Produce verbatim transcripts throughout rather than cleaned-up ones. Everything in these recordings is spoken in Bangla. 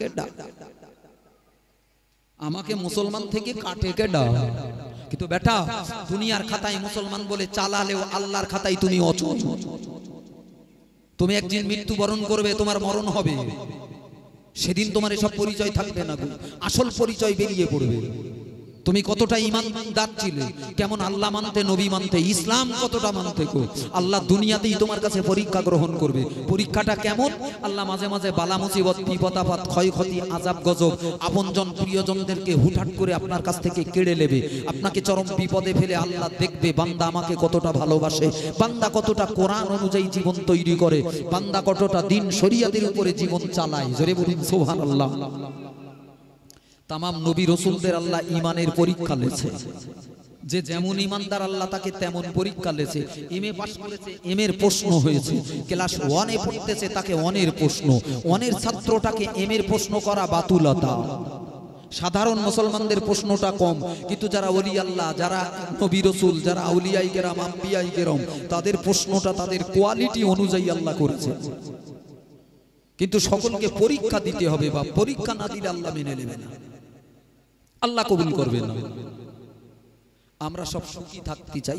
কেডা, আমাকে মুসলমান থেকে কাটে কেডা। কিন্তু বেটা দুনিয়ার খাতায় মুসলমান বলে চালালেও আল্লাহর খাতায় তুমি অচল। তুমি একদিন মৃত্যুবরণ করবে, তোমার মরণ হবে, সেদিন তোমার এসব পরিচয় থাকবে না, আসল পরিচয় বেরিয়ে পড়বে। তুমি কতটা ঈমানদার ছিলে, কেমন আল্লাহ মানতে, নবী মানতে, ইসলাম কতটা মানতে গো। আল্লাহ দুনিয়াতেই তোমার কাছে পরীক্ষা গ্রহণ করবে। পরীক্ষাটা কেমন? আল্লাহ মাঝে মাঝে বালা মুসিবত, বিপদ আপদ, ক্ষয়ক্ষতি, আযাব গজব, আপনজন প্রিয়জনদেরকে হুটহাট করে আপনার কাছ থেকে কেড়ে নেবে। আপনাকে চরম বিপদে ফেলে আল্লাহ দেখবে বান্দা আমাকে কতটা ভালোবাসে, বান্দা কতটা কোরআন অনুযায়ী জীবন তৈরি করে, বান্দা কতটা দিন শরিয়াতের উপরে জীবন চালায়। জোরে বলুন সুবহানাল্লাহ। তামাম নবী রসুলদের আল্লাহ ইমানের পরীক্ষা লেছে, যে যেমন ইমানদার আল্লাহ তাকে তেমন পরীক্ষা লেছে। এম এ পাস করেছে, এম এর প্রশ্ন হয়েছে, ক্লাস ওয়ানে পড়তেছে তাকে ওয়ানের প্রশ্ন, ওয়ানের ছাত্রটাকে এম এর প্রশ্ন করা বাতুলতা। সাধারণ মুসলমানদের প্রশ্নটা কম, কিন্তু যারা ওলি আল্লাহ, যারা নবী রসুল, যারা আউলিয়ায়ে কেরাম, আম্বিয়ায়ে কেরাম, তাদের প্রশ্নটা তাদের কোয়ালিটি অনুযায়ী আল্লাহ করেছে। কিন্তু সকলকে পরীক্ষা দিতে হবে, বা পরীক্ষা না দিলে আল্লাহ মেনে নেবে না, আল্লাহ কবুল করবে না। আমরা সব সুখী থাকতে চাই,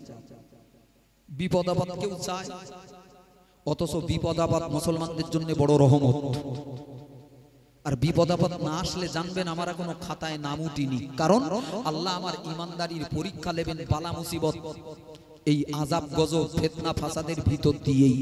বিপদ আপদ কেউ চায়, অথচ বিপদ আপদ মুসলমানদের জন্য বড় রহমত। আর বিপদ আপদ না আসলে জানবেন আমার কোনো খাতায় নাম উঠিনি, কারণ আল্লাহ আমার ইমানদারির পরীক্ষা নেবেন বালা মুসিবত, এই আযাব গজব, ফিতনা ফাসাদের ভিতর দিয়েই।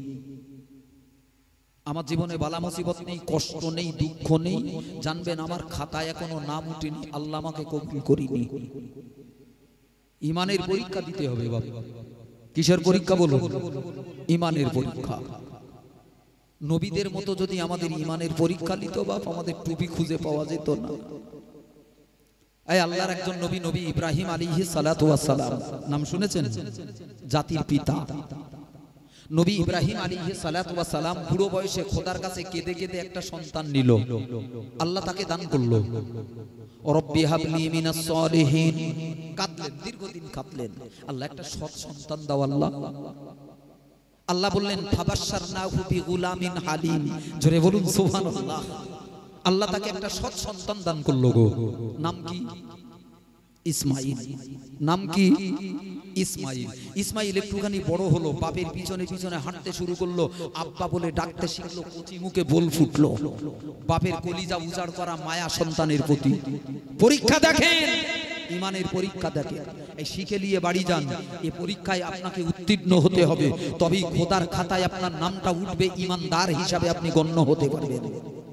আমার জীবনে বালা মুসিবত নেই, কষ্ট নেই, দুঃখ নেই, জানবেন আমার খাতায় এখনো নাম উঠেনি, আল্লাহ আমাকে কবুল করিনি। ইমানের পরীক্ষা দিতে হবে বাবা। কিসের পরীক্ষা বলুন? ইমানের পরীক্ষা। নবীদের মতো যদি আমাদের ইমানের পরীক্ষা নিত বাপ, আমাদের টুপি খুঁজে পাওয়া যেত না। এই আল্লাহর একজন নবী, নবী ইব্রাহিম আলাইহিস সালাতু ওয়াস সালাম, নাম শুনেছেন? জাতির পিতা নবী ইব্রাহিম আলাইহিস সালাতু ওয়াস সালাম বুড়ো বয়সে খোদার কাছে কেঁদে কেঁদে একটা সন্তান নিল, আল্লাহ তাকে দান করলো। রব্বি হাবলি মিনাস সালিহিন, কাঁদলেন, দীর্ঘদিন কাঁদলেন, আল্লাহ একটা সৎ সন্তান দাও আল্লাহ। আল্লাহ বললেন ফাবাশশারনাহু বিগুলামিন হালিম, জোরে বলুন সুবহানাল্লাহ। আল্লাহ তাকে একটা সৎ সন্তান দান করলো গো। নাম কি? ইসমাইল। নাম কি? ইসমাইল। ইসমাইল একটুখানি বড় হলো, বাপের পিছনে পিছনে হাঁটতে শুরু করলো, আব্বা বলে ডাকতে শিখলো, কচি মুখে বল ফুটলো। বাপের কলিজা উজাড় করা মায়া সন্তানের প্রতি। পরীক্ষা দেখেন, ইমানের পরীক্ষা দেখেন। এই শিখে নিয়ে বাড়ি যান, এই পরীক্ষায় আপনাকে উত্তীর্ণ হতে হবে, তবেই খোদার খাতায় আপনার নামটা উঠবে, ইমানদার হিসাবে আপনি গণ্য হতে পারবেন।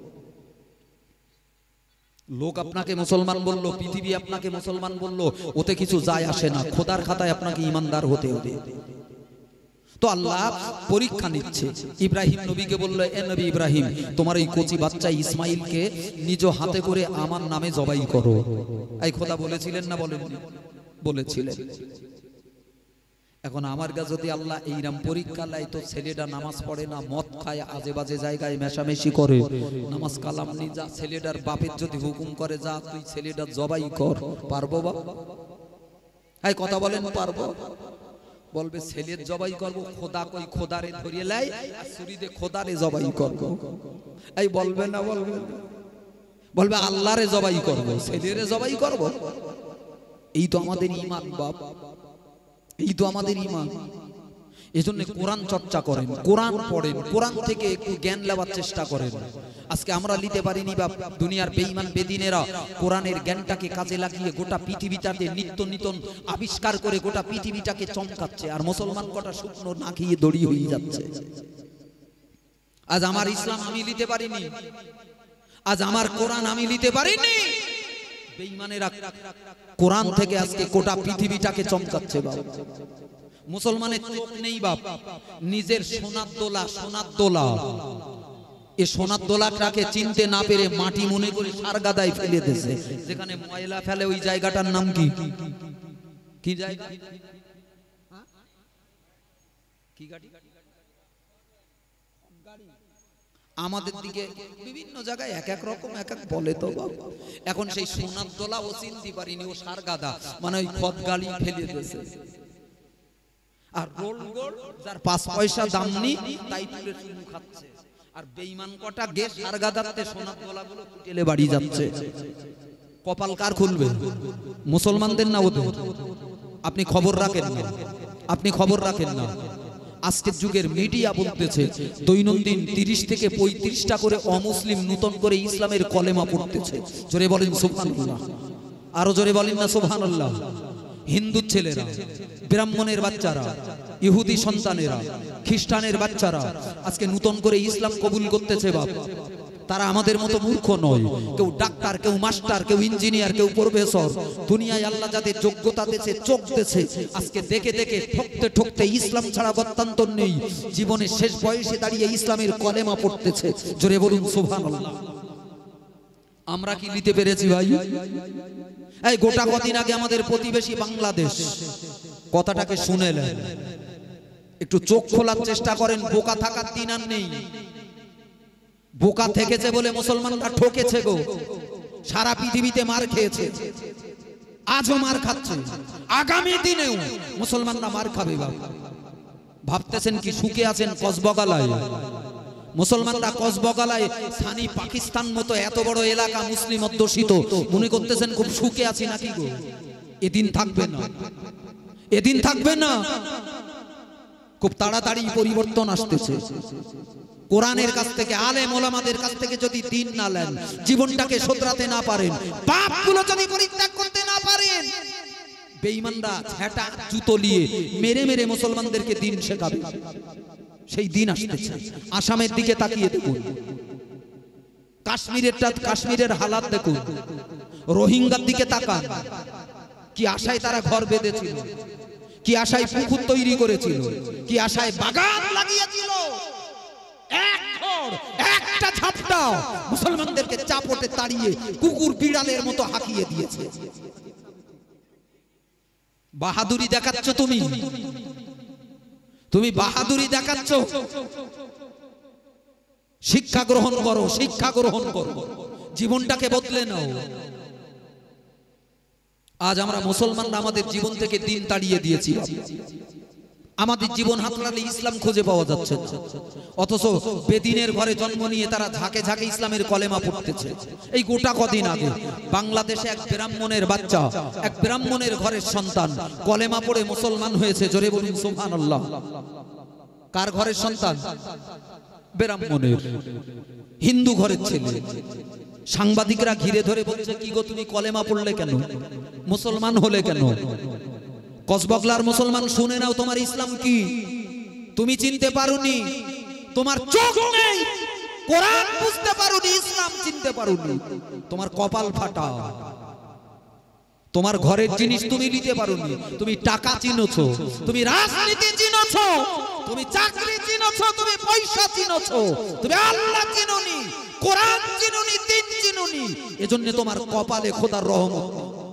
লোক আপনাকে মুসলমান বললো, পৃথিবী আপনাকে মুসলমান বললো, ওতে কিছু যায় আসে না, খোদার খাতায় আপনাকে ইমানদার হতে হবে। তো আল্লাহ পরীক্ষা নিচ্ছে। ইব্রাহিম নবীকে বললো, এ নবী ইব্রাহিম, তোমার এই কচি বাচ্চা ইসমাইলকে নিজ হাতে করে আমার নামে জবাই করো। এই খোদা বলেছিলেন না বলেন? বলেছিলেন। এখন আমার কাছে যদি আল্লাহ এইরাম পরীক্ষা লাই, তো ছেলেটা নামাজ পড়ে না, মদ খায়, আজে বাজে জায়গায় মেশামেশি করে, নামাজ কালাম নি, যা ছেলেটার বাপের যদি হুকুম করে যা তুই ছেলেটা জবাই কর, পারবো বাপ? এই কথা বলেন, পারবো? বলবে ছেলের জবাই করবো, খোদা কই খোদারে ধরিয়ে লাই, ছুরিতে খোদারে জবাই করবো। এই বলবে না? বলবে বলবে আল্লাহরে জবাই করবো, ছেলেরে জবাই করবো। এই তো আমাদের ঈমান বাপ, এই তো আমাদের ঈমান। এজন্য কোরআন চর্চা করেন, কোরআন পড়েন, কোরআন থেকে একটু জ্ঞান নেওয়ার চেষ্টা করেন। আজকে আমরা নিতে পারিনি বা দুনিয়ার বেঈমান বেদিনেরা কোরআনের জ্ঞানটাকে কাজে লাগিয়ে গোটা পৃথিবীটাকে নিত্য নিতন আবিষ্কার করে গোটা পৃথিবীটাকে চমকাচ্ছে, আর মুসলমান কটা শুকনো না খেয়ে দড়ি হয়ে যাচ্ছে। আজ আমার ইসলাম আমি নিতে পারিনি, আজ আমার কোরআন আমি নিতে পারিনি, বেঈমানেরা কোরআন থেকে আজকে গোটা পৃথিবীটাকে চমকাচ্ছে। বাবা মুসলমানের চিত নেই বাপ, নিজের সোনার দোলা, সোনার দোলা, এ সোনার দোলাটাকে চিনতে না পেরে মাটি মনে করে সারগাদায় ফেলে দিয়েছে। যেখানে ময়লা ফেলে ওই জায়গাটার নাম কি? কি জায়গা? কি গাড়ি? আমাদের দিকে বিভিন্ন জায়গায় এক এক রকম এক এক বলে তো বাবা। এখন সেই সোনার দোলা ও চিনতে পারিনি, ও সারগাদা মানে ওই খদ গালি ফেলে দিয়েছে। আর রোল গোল যার পাঁচ পয়সা দাম নি তাই তুলে চুমু খাচ্ছে। আর বেঈমান কটা গেস আর গাদাতে সোনার গলাগুলো কুটেলে বাড়ি যাচ্ছে। কপাল কার খুলবে? মুসলমানদের না ওদের? আপনি খবর রাখেন না, আপনি খবর রাখেন না। আজকের যুগের মিডিয়া বলতেছে দৈনন্দিন তিরিশ থেকে পঁয়ত্রিশটা করে অমুসলিম নতুন করে ইসলামের কলেমা পড়তেছে। জোরে বলেন সুবহানাল্লাহ, আরো জোরে বলেন না সুবহানাল্লাহ। হিন্দুর ছেলেরা, ব্রাহ্মণের বাচ্চারা, ইহুদি সন্তানেরা, খ্রিস্টানের বাচ্চারা আজকে নতুন করে ইসলাম কবুল করতেছে। বাপ, তারা আমাদের মতো মূর্খ নয়। কেউ ডাক্তার, কেউ মাস্টার, কেউ ইঞ্জিনিয়ার, কেউ প্রফেসর। দুনিয়ায় আল্লাহ যাদের যোগ্যতা দিয়েছে, চোখ দিয়েছে, আজকে দেখে দেখে ঠকতে ঠকতে ইসলাম ছাড়া গত্যন্তর নেই। জীবনের শেষ বয়সে দাঁড়িয়ে ইসলামের কলেমা পড়তেছে। জোরে বলুন সুবহানাল্লাহ। আমরা কি নিতে পেরেছি ভাই? এই গোটা কদিন আগে আমাদের প্রতিবেশী বাংলাদেশ, কথাটাকে শুনেলেন, একটু চোখ খোলার চেষ্টা করেন। বোকা থাকার দিন আর নেই। বোকা থেকেছে বলে মুসলমানরা ঠকেছে গো। সারা পৃথিবীতে মার খেয়েছে, আজও মার খাচ্ছে, আগামী দিনেও মুসলমানরা মার খাবে। ভাবতেছেন কি সুখে আছেন কসবগালায়? মুসলমানরা কসবগালায় সানি পাকিস্তান মতো এত বড় এলাকা মুসলিম অধ্যুষিত, মনে করতেছেন খুব সুখে আছি নাকি গো? এদিন থাকবে না, এদিন থাকবে না। খুব তাড়াতাড়ি পরিবর্তন আসতেছে। কোরআনের কাছ থেকে, আলেম ওলামাদের কাছ থেকে যদি দিন না নেন, জীবনটাকে শোধরাতে না পারেন, পাপগুলো যদি পরিত্যাগ করতে না পারেন, বেঈমানরা ঝেঁটা জুতো নিয়ে মেরে মেরে মুসলমানদেরকে দিন শেখাবে। সেই দিন আসতেছে। আসামের দিকে তাকিয়ে দেখুন, কাশ্মীরেরটা, কাশ্মীরের হালাত দেখুন, রোহিঙ্গার দিকে তাকান। কি আশায় তারা ঘর বেঁধেছিল, কি আশায় পুকুর তৈরি করেছিল, কি আশায় বাগান লাগিয়েছিল। এক ঘর, একটা ঝাপটা মুসলমানদেরকে চাপটে তাড়িয়ে কুকুর বিড়ালের মতো হাঁকিয়ে দিয়েছে। বাহাদুরি দেখাচ্ছ তুমি, তুমি বাহাদুরি দেখাচ্ছ। শিক্ষা গ্রহণ করো, শিক্ষা গ্রহণ করো, জীবনটাকে বদলে নাও। আজ আমরা মুসলমানরা আমাদের জীবন থেকে দিন তাড়িয়ে দিয়েছি। আমাদের জীবন হাতড়ালে ইসলাম খুঁজে পাওয়া যাচ্ছে, অথচ বেদিনের ঘরে জন্ম নিয়ে তারা ঝাঁকে ঝাঁকে ইসলামের কলেমা পড়তেছে। এই গোটা কদিন আগে বাংলাদেশে এক ব্রাহ্মণের বাচ্চা, এক ব্রাহ্মণের ঘরের সন্তান কলেমা পড়ে মুসলমান হয়েছে। জোরে বলুন সুবহানাল্লাহ। কার ঘরের সন্তান? ব্রাহ্মণের, হিন্দু ঘরের ছেলে। সাংবাদিকরা ঘিরে ধরে বলছে, কি গো তুমি কলেমা পড়লে কেন, মুসলমান হলে কেন? কসবগলার মুসলমান শুনে নাও, তোমার ইসলাম কি তুমি চিনতে পারোনি। তোমার চোখ নেই, কোরআন বুঝতে পারোনি, ইসলাম চিনতে পারোনি। তোমার কপাল ফাটা। তোমার ঘরের জিনিস তুমি নিতে পারোনি। তুমি টাকা চিনোছো, তুমি রাজনীতি চিনোছো, তুমি চাকরি চিনোছো, তুমি পয়সা চিনোছো, তুমি আল্লাহ চিনোনি, কোরআন চিনোনি, দিন চিনোনি। এজন্য তোমার কপালে খোদার রহমত।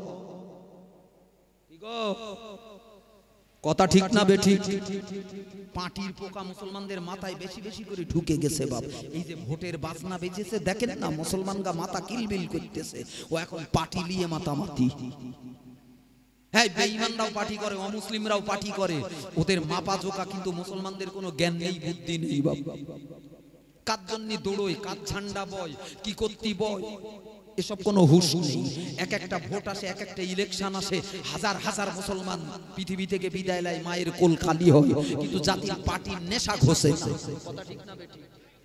কথা ঠিক না বেঠিক? পাটির পোকা মুসলমানদের মাথায় বেশি বেশি করে ঢুকে গেছে। বাপ, এই যে ভোটের বাজনা বেজেছে দেখেন না, মুসলমানরা মাথা কিলবিল করতেছে। ও এখন পাটি নিয়ে মাতামাতি। হ্যাঁ, বেঈমানরাও পাটি করে, অমুসলিমরাও পাটি করে। ওদের মাপা জোকা কিন্তু মুসলমানদের কোনো জ্ঞান নেই, বুদ্ধি নেই। বাপ, কার জন্য দৌড়োয়, কার ঝান্ডা বয়, কি করতে বয়, এসব কোনো হুঁশ নেই। এক একটা ভোট আসে, এক একটা ইলেকশন আসে, হাজার হাজার মুসলমান পৃথিবী থেকে বিদায় নেয়, মায়ের কোল খালি হয়, কিন্তু জাতীয় পার্টির নেশা ঘষে না। কথা ঠিক না বেঠিক?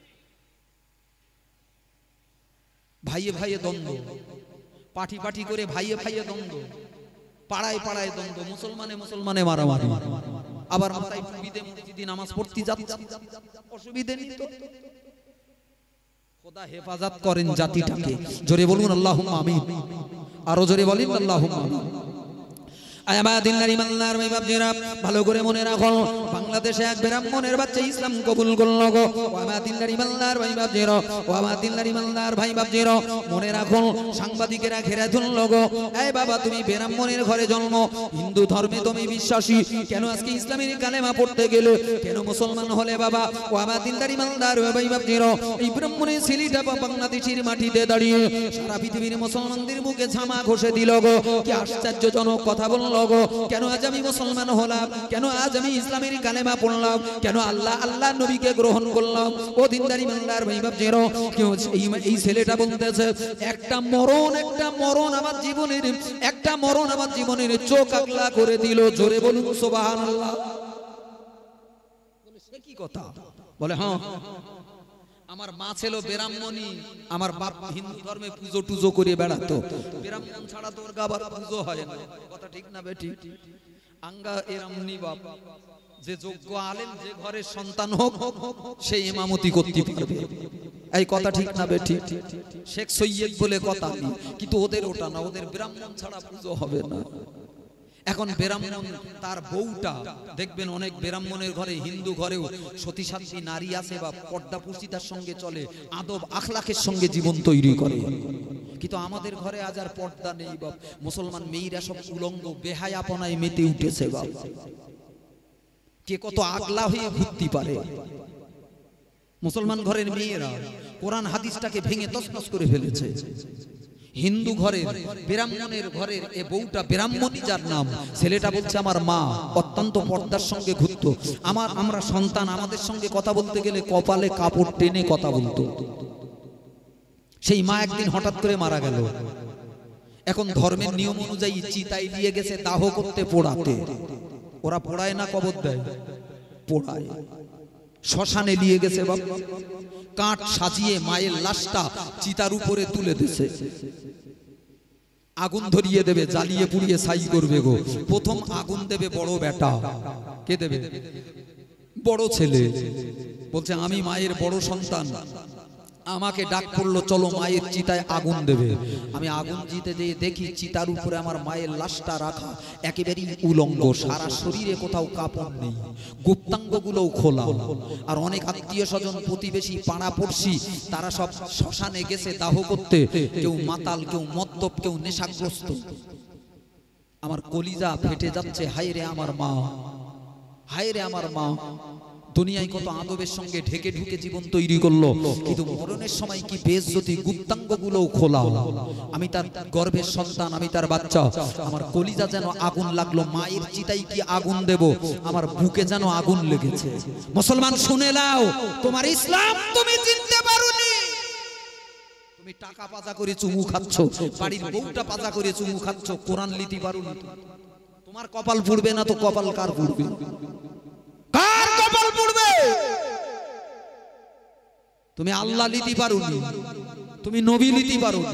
ভাইয়ে ভাইয়ে দ্বন্দ্ব, পার্টি পার্টি করে ভাইয়ে ভাইয়ে দ্বন্দ্ব, পাড়ায় পাড়ায় দ্বন্দ্ব, মুসলমানে মুসলমানে মারামারি। আবার মাথায় টুপিতে মসজিদে নামাজ পড়তে যাচ্ছে, অসুবিধে নেই তো। খোদা হেফাজত করেন জাতিটাকে। জোরে বলুন আল্লাহুম্মা আমিন, আরো জোরে বলেন আল্লাহুম্মা আমিন। ভালো করে মনে রাখো, বাংলাদেশে এক ব্রাহ্মণের বাচ্চা ইসলাম কবুল করল গো। ভাই বাবজিরা মনে রাখো, সাংবাদিকেরা ঘেরা ধরল গো। এই বাবা, তুমি ব্রাহ্মণের ঘরে জন্ম, হিন্দু ধর্মে তুমি বিশ্বাসী, কেন আজকে ইসলামের কালেমা পড়তে গেলে, কেন মুসলমান হলে বাবা? ও আমার দিনদারি মালদার ভাই বাবজিরা, এই ব্রাহ্মণের ছেলেটা বাংলাদেশের মাটিতে দাঁড়িয়ে সারা পৃথিবীর মুসলমানদের মুখে ঝামা ঘষে দিল গো। কি আশ্চর্যজনক কথা বলল গো। কেন আজ আমি মুসলমান হলাম, কেন আজ আমি ইসলামের কালেমা কালেমা পড়লাম, কেন আল্লাহ আল্লাহ নবীকে গ্রহণ করলাম। ও দিনদারি বাংলার ভাই বাপজিরো, এই ছেলেটা বলতেছে একটা মরণ একটা মরণ আমার জীবনের একটা মরণ আমার জীবনের চোখ আগলা করে দিল। জোরে বলুন সুবহানাল্লাহ। বলে সে কি কথা? বলে হ্যাঁ, আমার মা ছিল ব্রাহ্মণী, আমার বাপ হিন্দু ধর্মে পুজো টুজো করে বেড়াতো। ব্রাহ্মণ ছাড়া তোর গাবার পুজো হয় না। কথা ঠিক না বেটি? আঙ্গা এরামনি বাপ, যে যোগ্য আলেম যে ঘরের সন্তান হোক সেই ইমামতি করতে পারবে। এই কথা ঠিক না বেটি? শেখ সৈয়দ বলে কথা নেই, কিন্তু ওদের ওটা না, ওদের ব্রাহ্মণ ছাড়া পুজো হবে না। এখন ব্রাহ্মণ তার বউটা দেখবেন, অনেক ব্রাহ্মণের ঘরে হিন্দু ঘরেও সতী সাধ্বী নারী আছে বা পর্দা পুষ্টিতার সঙ্গে চলে, আদব আখলাকের সঙ্গে জীবন তৈরি করে। কিন্তু আমাদের ঘরে আজ আর পর্দা নেই বাপ। মুসলমান মেয়েরা সব উলঙ্গ বেহায়াপনায় মেতে উঠেছে বাপ। কে কত আগলা হয়ে ঘুরতে পারে। মুসলমান ঘরের মেয়েরা কোরআন হাদিসটাকে ভেঙে তছনছ করে ফেলেছে। হিন্দু ঘরের ব্রাহ্মণের ঘরের এ বউটা ব্রাহ্মণী, যার নাম, ছেলেটা বলছে আমার মা অত্যন্ত পর্দার সঙ্গে ঘুরতো। আমার আমরা সন্তান, আমাদের সঙ্গে কথা বলতে গেলে কপালে কাপড় টেনে কথা বলতো। সেই মা একদিন হঠাৎ করে মারা গেল। এখন ধর্মের নিয়ম অনুযায়ী চিতায় নিয়ে গেছে দাহ করতে, পোড়াতে। ওরা পোড়ায় না কবর দেয়? পোড়ায়। শ্মশানে নিয়ে গেছে বাবা, কাঠ সাজিয়ে মায়ের লাশটা চিতার উপরে তুলে দিয়েছে। আগুন ধরিয়ে দেবে, জ্বালিয়ে পুড়িয়ে ছাই করবে গো। প্রথম আগুন দেবে বড় বেটা। কে দেবে? বড় ছেলে। বলছে আমি মায়ের বড় সন্তান, আমাকে ডাক পড়লো চলো মায়ের চিতায় আগুন দেবে। আমি আগুন দিতে যেয়ে দেখি চিতার উপরে আমার মায়ের লাশটা রাখা, একেবারেই উলঙ্গ, সারা শরীরে কোথাও কাপড় নেই, গুপ্তাঙ্গগুলোও খোলা। আর অনেক আত্মীয় স্বজন প্রতিবেশী পাড়া পড়শি তারা সব শ্মশানে গেছে দাহ করতে, কেউ মাতাল, কেউ মদ্যপ, কেউ নেশাগ্রস্ত। আমার কলিজা ফেটে যাচ্ছে, হায় রে আমার মা, হায় রে আমার মা। দুনিয়ায় কত আদবের সঙ্গে ঢেকে ঢুকে জীবন তৈরি করলো, কিন্তু মরণের সময় কি বেইজ্জতি, গুপ্তাঙ্গগুলোও খোলা। আমি তার গর্ভের সন্তান, আমি তার বাচ্চা। আমার কলিজা যেন আগুন লাগলো। মায়ের চিতায় কি আগুন দেব, আমার বুকে যেন আগুন লেগেছে। মুসলমান শুনে নাও, তোমার ইসলাম তুমি চিনতে পারোনি। তুমি টাকা পাজা করে চুমু খাচ্ছ, বাড়ির বউটা পাজা করে চুমু খাচ্ছ, কোরআন লিতে পারোনি। তোমার কপাল পুড়বে না তো কপাল কার পুড়বে? কার কপাল পুড়বে? তুমি আল্লাহ লিতে পারোনি, তুমি নবী লিতে পারোনি।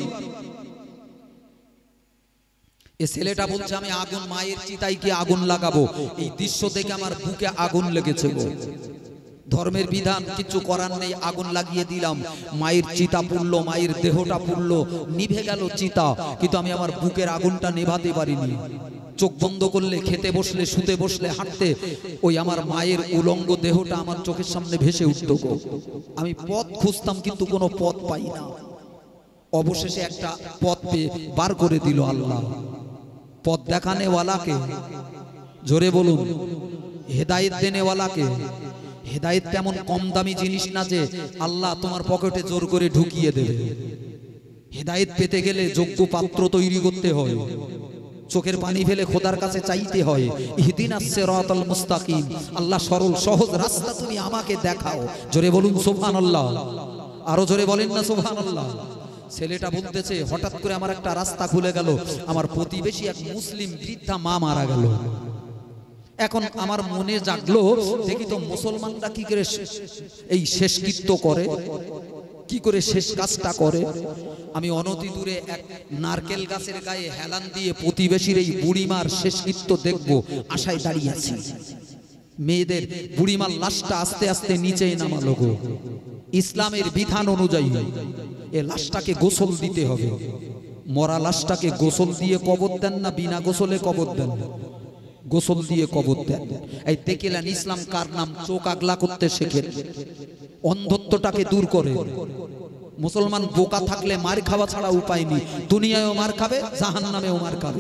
এই ছেলেটা বলছে আমি আগুন, মায়ের চিতায় কি আগুন লাগাবো। এই দৃশ্য দেখে আমার বুকে আগুন লেগেছে গো। ধর্মের বিধান কিছু করার নেই, আগুন লাগিয়ে দিলাম। মায়ের চিতা পুড়লো, মায়ের দেহটা পুড়লো, নিভে গেল চিতা, কিন্তু আমি আমার বুকের আগুনটা নেভাতে পারিনি। চোখ বন্ধ করলে, খেতে বসলে, শুতে বসলে, হাঁটতে, ওই আমার মায়ের উলঙ্গ দেহটা আমার চোখের সামনে ভেসে উঠত গো। আমি পথ খুঁজতাম কিন্তু কোনো পথ পাই না। অবশেষে একটা পথ পেয়ে বার করে দিল আল্লাহ। পথ দেখানে ওয়ালাকে, জোরে বলুন, হেদায়েত দেনে ওয়ালাকে। হেদায়েত তেমন কম দামি জিনিস না যে আল্লাহ তোমার পকেটে জোর করে ঢুকিয়ে দেবে। হেদায়েত পেতে গেলে যোগ্য পাত্র তৈরি করতে হয়, চোখের পানি ফেলে খোদার কাছে চাইতে হয়। ইহদিনাস সিরাতাল মুস্তাকিম, আল্লাহ সরল সহজ রাস্তা তুমি আমাকে দেখাও। জোরে বলুন সুবহানাল্লাহ। আরো জোরে বলেন না সুবহানাল্লাহ। ছেলেটা বলতেছে হঠাৎ করে আমার একটা রাস্তা খুলে গেল। আমার প্রতিবেশী এক মুসলিম বৃদ্ধা মা মারা গেল। এখন আমার মনে জাগলো, দেখি তো মুসলমানরা কি করে এই শেষকৃত্য করে, কি করে শেষ কাজটা করে। আমি অনতি দূরে এক নারকেল গাছের গায়ে হেলান দিয়ে প্রতিবেশীর এই বুড়িমার শেষকৃত্য দেখব আশায় দাঁড়িয়ে আছি। মেয়েদের বুড়িমার লাশটা আস্তে আস্তে নিচে নামালো গো। ইসলামের বিধান অনুযায়ী এই লাশটাকে গোসল দিতে হবে। মরা লাশটাকে গোসল দিয়ে কবর দেন না বিনা গোসলে কবর দেন? গোসল দিয়ে কবর দেন। এই দেখলেন ইসলাম কার নাম চোখ আগলা করতে শেখেন, অন্ধত্বটাকে দূর করে। মুসলমান বোকা থাকলে মার খাওয়া ছাড়া উপায় নেই। দুনিয়ায়ও মার খাবে, জাহান্নামেও মার খাবে।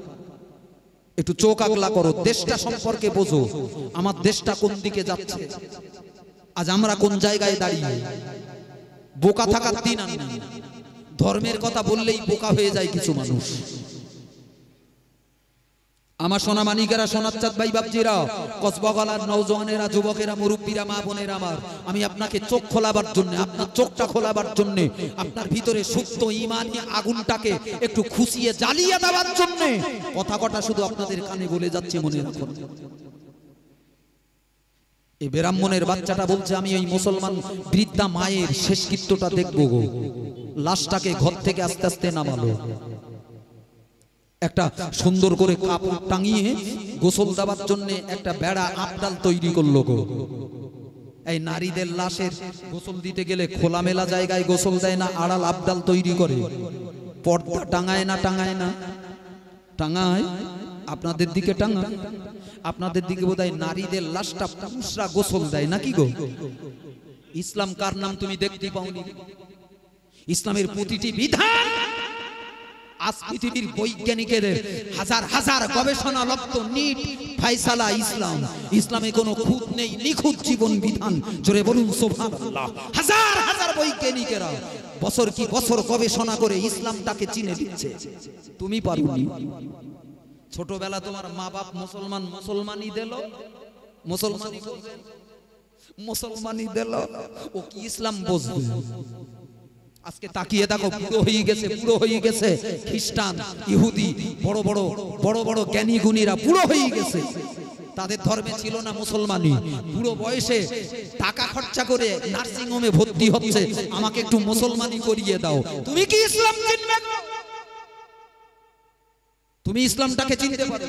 একটু চোখ আগলা করো, দেশটা সম্পর্কে বোঝো। আমার দেশটা কোন দিকে যাচ্ছে, আজ আমরা কোন জায়গায় দাঁড়িয়ে। বোকা থাকার দিন আর নেই। ধর্মের কথা বললেই বোকা হয়ে যায় কিছু মানুষ। আমার সোনা মানিকেরা, সোনার চাঁদ ভাই বাপজিরা, কসবাগলার নওজওয়ানেরা, যুবকেরা, মুরব্বীরা, মা বোনেরা আমার, আমি আপনাকে চোখ খোলাবার জন্য, আপনার চোখটা খোলাবার জন্য, আপনার ভিতরে সুপ্ত ঈমানি আগুনটাকে একটু খুশিয়ে জ্বালিয়ে দেওয়ার জন্য কথা কটা শুধু আপনাদের কানে বলে যাচ্ছে, মনে রাখুন। এই ব্রাহ্মণের বাচ্চাটা বলছে, আমি ওই মুসলমান বৃদ্ধা মায়ের শেষকৃত্যটা দেখবো গো। লাশটাকে ঘর থেকে আস্তে আস্তে নামালো, একটা সুন্দর করে কাপড় টাঙিয়ে গোসল দেওয়ার জন্য একটা বেড়া আবডাল তৈরি করলো গো। এই নারীদের লাশের গোসল দিতে গেলে খোলামেলা জায়গায় গোসল দেয় না, আড়াল আবডাল তৈরি করে, পর্দা টাঙায় না, টাঙায় না, টাঙায়। আপনাদের দিকে টাঙায়, আপনাদের দিকে বোধহয় নারীদের লাশটা পুরুষরা গোসল দেয় নাকি গো? ইসলাম কার নাম তুমি দেখতে পাওনি? ইসলামের প্রতিটি বিধান আজ পৃথিবীর বৈজ্ঞানিকের হাজার হাজার গবেষণা লব্ধ নিট ফায়সালা ইসলাম। ইসলামে কোনো খুঁত নেই, নিখুঁত জীবন বিধান। জোরে বলুন সুবহানাল্লাহ। হাজার হাজার বৈজ্ঞানিকেরা বছর কি বছর গবেষণা করে ইসলামটাকে চিনে দিচ্ছে, তুমি পারোনি। ছোটবেলা তোমার মা বাপ মুসলমান, মুসলমানই দিল, মুসলমানই মুসলমানই দিল, ও কি ইসলাম বুঝবে? আজকে তাকিয়ে দেখো, পুরো হয়ে গেছে, পুরো হয়ে গেছে খ্রিস্টান, ইহুদি, বড় বড় বড় বড় জ্ঞানী গুণীরা পুরো হয়ে গেছে। তাদের ধর্মে ছিল না মুসলমানি, পুরো বয়সে টাকা খরচা করে নার্সিং হোমে ভর্তি হচ্ছে, আমাকে একটু মুসলমানি করিয়ে দাও। তুমি কি ইসলাম চিনবে? তুমি ইসলামটাকে চিনতে পারো?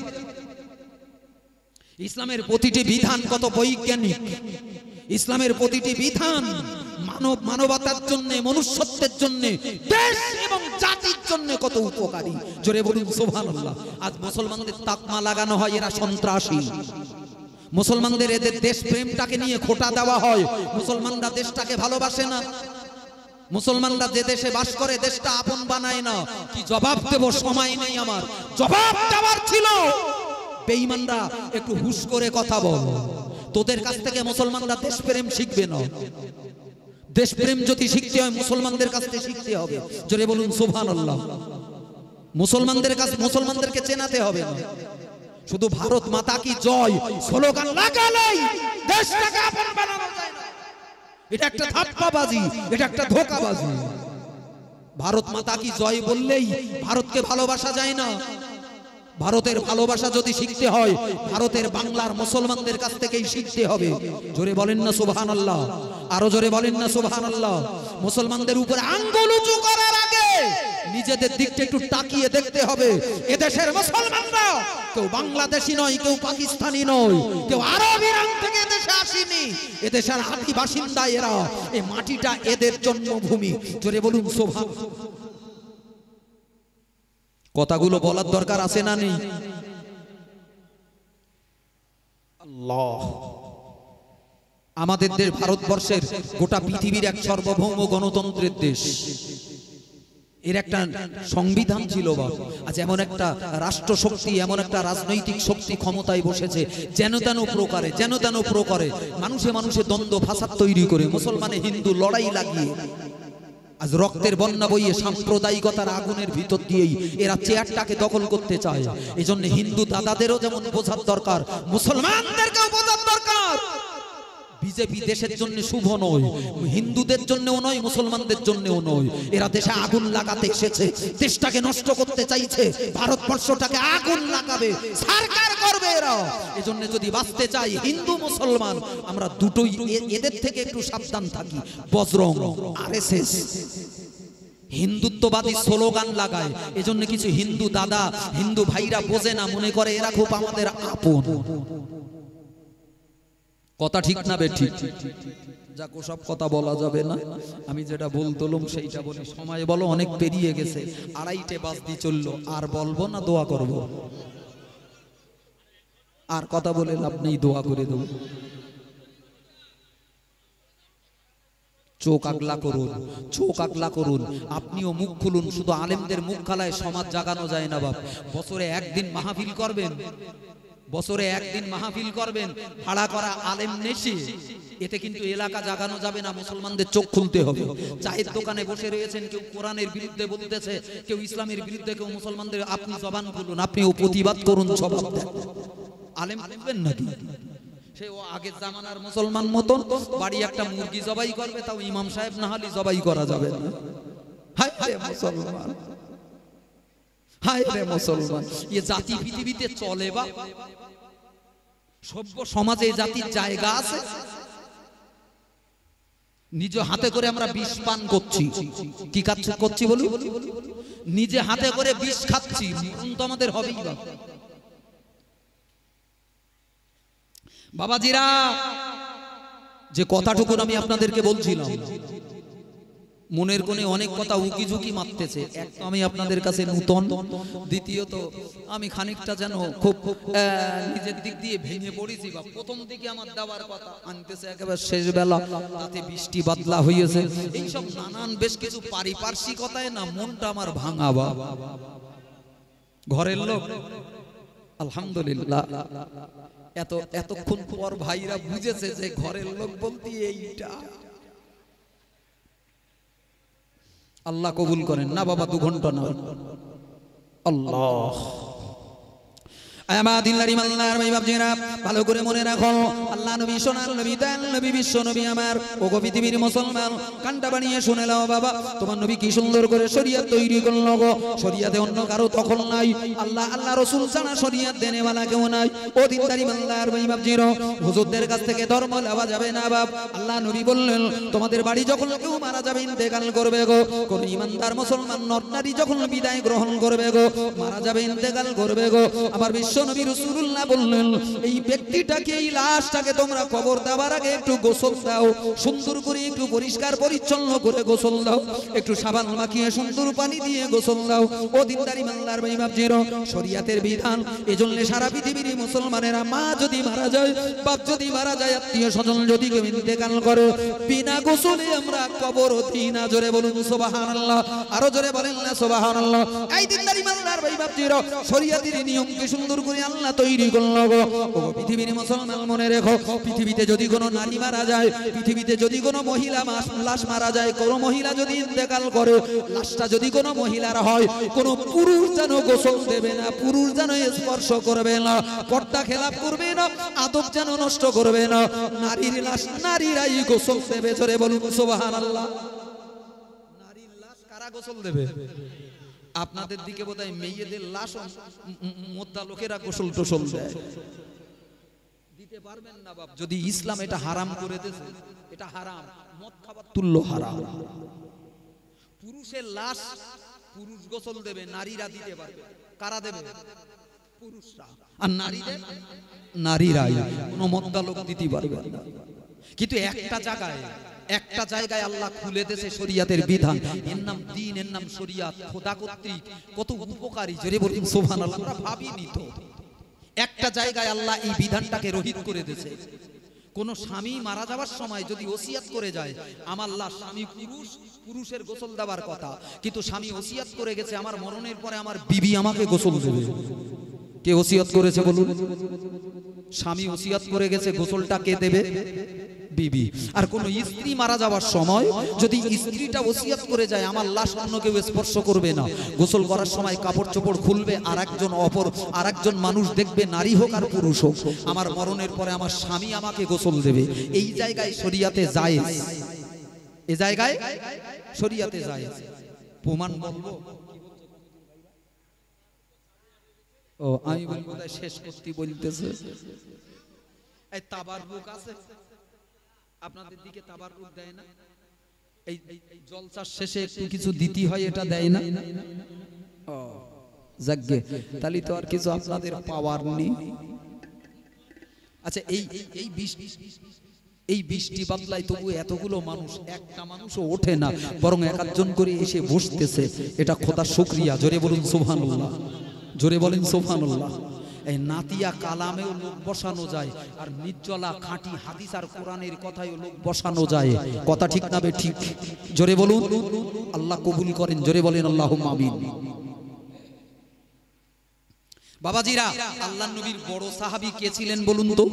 ইসলামের প্রতিটি বিধান কত বৈজ্ঞানিক, ইসলামের প্রতিটি বিধান মানব মানবতার জন্য, মনুষ্যত্বের জন্য, দেশ এবং জাতির জন্য কত উপকারী। জোরে বলুন সুবহানাল্লাহ। আজ মুসলমানদের তাকমা লাগানো হয় এরা সন্ত্রাসী, মুসলমানদের এদের দেশ প্রেমটাকে নিয়ে খোটা দেওয়া হয়, মুসলমানরা দেশটাকে ভালোবাসে না, মুসলমানরা যে দেশে বাস করে দেশটা আপন বানায় না। কি জবাব দেব, সময় নেই আমার, জবাব দেওয়ার ছিল। বেঈমানরা একটু হুশ করে কথা বল, তোদের কাছ থেকে মুসলমানরা দেশপ্রেম শিখবে না। দেশপ্রেম যদি শিখতে হয় মুসলমানদের কাছ থেকে শিখতে হবে। জোরে বলুন সুবহানাল্লাহ। মুসলমানদের কাছ মুসলমানদেরকে চেনাতে হবে না। শুধু ভারত মাতা কি জয় স্লোগান লাগালেই দেশটাকে আপন বানানো যায় না। এটা একটা ধাপ্পাবাজি, এটা একটা ধোঁকাবাজি। ভারত মাতা কি জয় বললেই ভারতকে ভালোবাসা যায় না। ভারতের ভালোবাসা যদি শিখতে হয় ভারতের বাংলার মুসলমানদের কাছ থেকেই শিখতে হবে। জোরে বলেন না সুবহানাল্লাহ, আরো জোরে বলেন না সুবহানাল্লাহ। মুসলমানদের উপরে আঙ্গুল উঁচু করার আগে নিজেদের দিকটা একটু তাকিয়ে দেখতে হবে। এদেশের মুসলমানরা কেউ বাংলাদেশি নয়, কেউ পাকিস্তানি নয়, কেউ আরব ইরান থেকে এদেশে আসেনি, এদেশের আদি বাসিন্দা এরা। এই মাটিটা এদের জন্মভূমি। জোরে বলুন সুবহানাল্লাহ। কথাগুলো বলার দরকার আছে না নেই? আল্লাহ, আমাদের দেশ ভারতবর্ষের গোটা পৃথিবীর এক সার্বভৌম গণতন্ত্রের দেশ। এর একটা সংবিধান ছিল বা আজ এমন একটা রাষ্ট্র শক্তি, এমন একটা রাজনৈতিক শক্তি ক্ষমতায় বসেছে, যেন তেন প্রকারে যেন তেন প্রকারে মানুষে মানুষে দ্বন্দ্ব ফাসাদ তৈরি করে, মুসলমানে হিন্দু লড়াই লাগিয়ে আজ রক্তের বন্যা বইয়ে সাম্প্রদায়িকতার আগুনের ভিতর দিয়েই এরা চেয়ারটাকে দখল করতে চায়। এজন্য হিন্দু দাদাদেরও যেমন বোঝার দরকার, মুসলমানদেরকেও বোঝার দরকার। বিজেপি দেশের জন্য শুভ নয়, হিন্দুদের জন্যও নয়, মুসলমানদের জন্যও নয়। এরা দেশে আগুন লাগাতে এসেছে, দেশটাকে নষ্ট করতে চাইছে, ভারতবর্ষটাকে আগুন লাগাবে, সরকার করবে এরা। এজন্য যদি বাঁচতে চাই হিন্দু মুসলমান আমরা দুটোই এদের থেকে একটু সাবধান থাকি। বজরং আরএসএস হিন্দুত্ববাদী স্লোগান লাগায়, এজন্য কিছু হিন্দু দাদা হিন্দু ভাইরা বোঝে না, মনে করে এরা খুব আমাদের আপন। কথা ঠিক না বে ঠিক? যাক, সব কথা বলা যাবে না, আমি যেটা বলতলাম সেইটা বলি। সময় বলো অনেক পেরিয়ে গেছে, আড়াইটে বাজদি চললো। আর বলবো না দোয়া করব? আর কথা বলে লাভ নেই, দোয়া করে দেব। চোখ আগলা করুন, চোখ আগলা করুন, আপনিও মুখ খুলুন। শুধু আলেমদের মুখ খালায় সমাজ জাগানো যায় না বাপ। বছরে একদিন মাহফিল করবেন, বছরে একদিন মাহফিল করবেন ভাড়া করা আলেম নেশে, এতে কিন্তু এলাকা জাগানো যাবে না, মুসলমানদের চোখ খুলতে হবে। চায়ের দোকানে বসে রয়েছেন, কেউ কোরআনের বিরুদ্ধে বলতেছে, কেউ ইসলামের বিরুদ্ধে, কেউ মুসলমানদের, আপনি জবান খুলুন, আপনিও প্রতিবাদ করুন, জবাব দেন। আলেম বলবেন নাকি? সে ও আগের জামানার মুসলমান মতন বাড়ি একটা মুরগি জবাই করবে, তাও ইমাম সাহেব না হলে জবাই করা যাবে না। হায় রে মুসলমান, হায় রে মুসলমান, এ জাতি পৃথিবীতে চলে বা সভ্য সমাজে জাতির জায়গা আছে? নিজ হাতে করে আমরা বিষ পান করছি। কি কাজ করছি বলুন? নিজে হাতে করে বিষ খাচ্ছি, মরণ তো আমাদের হবেই বা। বাবাজিরা, যে কথাটুকু আমি আপনাদেরকে বলছিলাম, মনের কোণে অনেক কথা উকি ঝুঁকি মারতেছে। এক তো আমি আপনাদের কাছে নূতন, দ্বিতীয়ত আমি খানিকটা যেন খুব নিজের দিক দিয়ে ভেঙে পড়েছি। বা প্রথম দিকে আমার দেওয়ার কথা আনতেছে একেবারে শেষ বেলা, তাতে বৃষ্টি বাদলা হয়েছে, এইসব নানান বেশ কিছু পারিপার্শ্বিকতায় না মনটা আমার ভাঙা। বা ঘরের লোক আলহামদুলিল্লাহ এত এতক্ষণ পর ভাইরা বুঝেছে যে ঘরের লোক বলতে এইটা। আল্লাহ কবুল করেন না বাবা, দু ঘন্টা না। আল্লাহ ভালো করে মনে রাখো, আল্লাহ নবী সোনার নবী, দান নবী, বিশ্ব নবী আমার, ওগো পৃথিবীর মুসলমান, কানটা বানিয়ে শুনে নাও বাবা, তোমার নবী কি সুন্দর করে শরিয়ত তৈরি করলো গো। শরিয়তে অন্য কারো দখল নাই, আল্লাহ আল্লাহ রাসূল ছাড়া শরিয়ত দেনেওয়ালা কেউ নাই। ও দিনদারি মানদার ভাই বাপজিরো, হুজুরদের কাছ থেকে ধর্ম নেওয়া যাবে না বাপ। আল্লাহ নবী বললেন, তোমাদের বাড়ি যখন কেউ মারা যাবে, ইন্তেকাল করবে গো, কোন ইমানদার মুসলমান নর নারী যখন বিদায় গ্রহণ করবে গো, মারা যাবে, ইন্তেকাল করবে গো, আবার বিশ্ব নবী রাসূলুল্লাহ বললেন, এই ব্যক্তিটাকে, এই লাশটাকে তোমরা কবর দেওয়ার আগে একটু গোসল দাও, সুন্দর করে একটু পরিষ্কার পরিচ্ছন্ন করে গোসল দাও, একটু সাবান মাখিয়ে সুন্দর পানি দিয়ে গোসল দাও। ও দিনদারি মানদার ভাই বাপজিরো, শরিয়াতের বিধান। এজন্য সারা পৃথিবীর মুসলমানেরা, মা যদি মারা যায়, বাপ যদি মারা যায়, আত্মীয় স্বজন যদি কেউ ইন্তেকাল করে, বিনা গোসলে আমরা কবর দিই না। জোরে বলুন সুবহানাল্লাহ, আরো জোরে বলেন না সুবহানাল্লাহ। এই দিনদারি মানদার ভাই বাপজিরো, শরিয়াতের নিয়মকে সুন্দর করে আল্লাহ তৈরি করলো গো। ও পৃথিবীর মুসলমান মনে রেখো, পৃথিবীতে যদি কোনো নারী মারা যায়, পৃথিবীতে যদি কোনো মহিলা লাশ মারা যায়, কোনো মহিলা যদি ইন্তেকাল করে, লাশটা যদি কোনো মহিলার হয়, কোনো পুরুষ যেন গোসল দেবে না, পুরুষ যেন স্পর্শ করবে না, পর্দা খেলাপ করবে না, আদব যেন নষ্ট করবে না। নারীর লাশ নারীরাই গোসল দেবে। জোরে বলুন সুবহানাল্লাহ। নারীর লাশ কারা গোসল দেবে? আপনাদের দিকে বোধহয় মেয়েদের লাশ মোদ্দা লোকেরা গোসল টোসল দেয়, দিতে পারবেন না বাপ। যদি ইসলাম এটা হারাম করে দিয়েছে, এটা হারাম, মদ খাবার তুল্য হারাম। পুরুষের লাশ পুরুষ গোসল দেবে, নারীরা দিতে পারবে। কারা দেবে? পুরুষরা। আর নারীদের, নারীরাই, কোনো মদ্দা লোক দিতে পারবে না। কিন্তু একটা জায়গায়, একটা জায়গায় আল্লাহ খুলে দিয়েছে শরিয়াতের বিধান, এর নাম দ্বীন, এর নাম শরিয়াত। খোদা কর্তৃক কত উপকারী, জোরে বলুন সুবহানাল্লাহ। আমরা ভাবিনি তো, একটা জায়গায় আল্লাহ এই বিধানটাকে রহিত করে দিয়েছে। কোন স্বামী মারা যাওয়ার সময় যদি ওসিয়াত করে যায়, আমার লাশ, স্বামী পুরুষ, পুরুষের গোসল দেওয়ার কথা, কিন্তু স্বামী ওসিয়াত করে গেছে, আমার মরণের পরে আমার বিবি আমাকে গোসল দেবে। কে ওসিয়াত করেছে বলুন? স্বামী ওসিয়াত করে গেছে, গোসলটা কে দেবে? বিবি। আর কোন স্ত্রী মারা যাওয়ার সময় যদি স্ত্রীটা ওসিয়াত করে যায়, আমার লাশ অন্য কেউ স্পর্শ করবে না, গোসল করার সময় কাপড় চোপড় খুলবে, আর একজন অপর আর একজন মানুষ দেখবে, নারী হোক আর পুরুষ হোক, আমার মরণের পরে আমার স্বামী আমাকে গোসল দেবে। এই জায়গায় শরিয়াতে জায়েজ, এই জায়গায় শরিয়াতে জায়েজ। প্রমাণ বলবো? ও আমি বলবো তাই শেষ করতে বলতেছে। এই তাবাররুক আছে আপনাদের দিকে? তাবাররুক দেয় না? এই জলসার শেষে একটু কিছু দিতে হয়, এটা দেয় না? ও যাকগে, তাহলে তো আর কিছু আপনাদের পাওয়ার নেই। আচ্ছা, এই এই বৃষ্টি, এই বৃষ্টি বাদলায় তবু এতগুলো মানুষ, একটা মানুষও ওঠে না, বরং এক একজন করে এসে বসতেছে। এটা খোদার শুকরিয়া। জোরে বলুন সুবহানাল্লাহ, জোরে বলেন সুবহানাল্লাহ। এই নাতিয়া কালামেও লোক বসানো যায়, আর নির্জলা খাঁটি হাদিস আর কোরআনের কথায় লোক বসানো যায়। কথা ঠিক না বে ঠিক? জোরে বলুন, আল্লাহ কবুল করেন। জোরে বলেন আল্লাহুম্মা আমিন। বাবাজিরা, আল্লাহর নবীর বড় সাহাবী কে ছিলেন বলুন তো?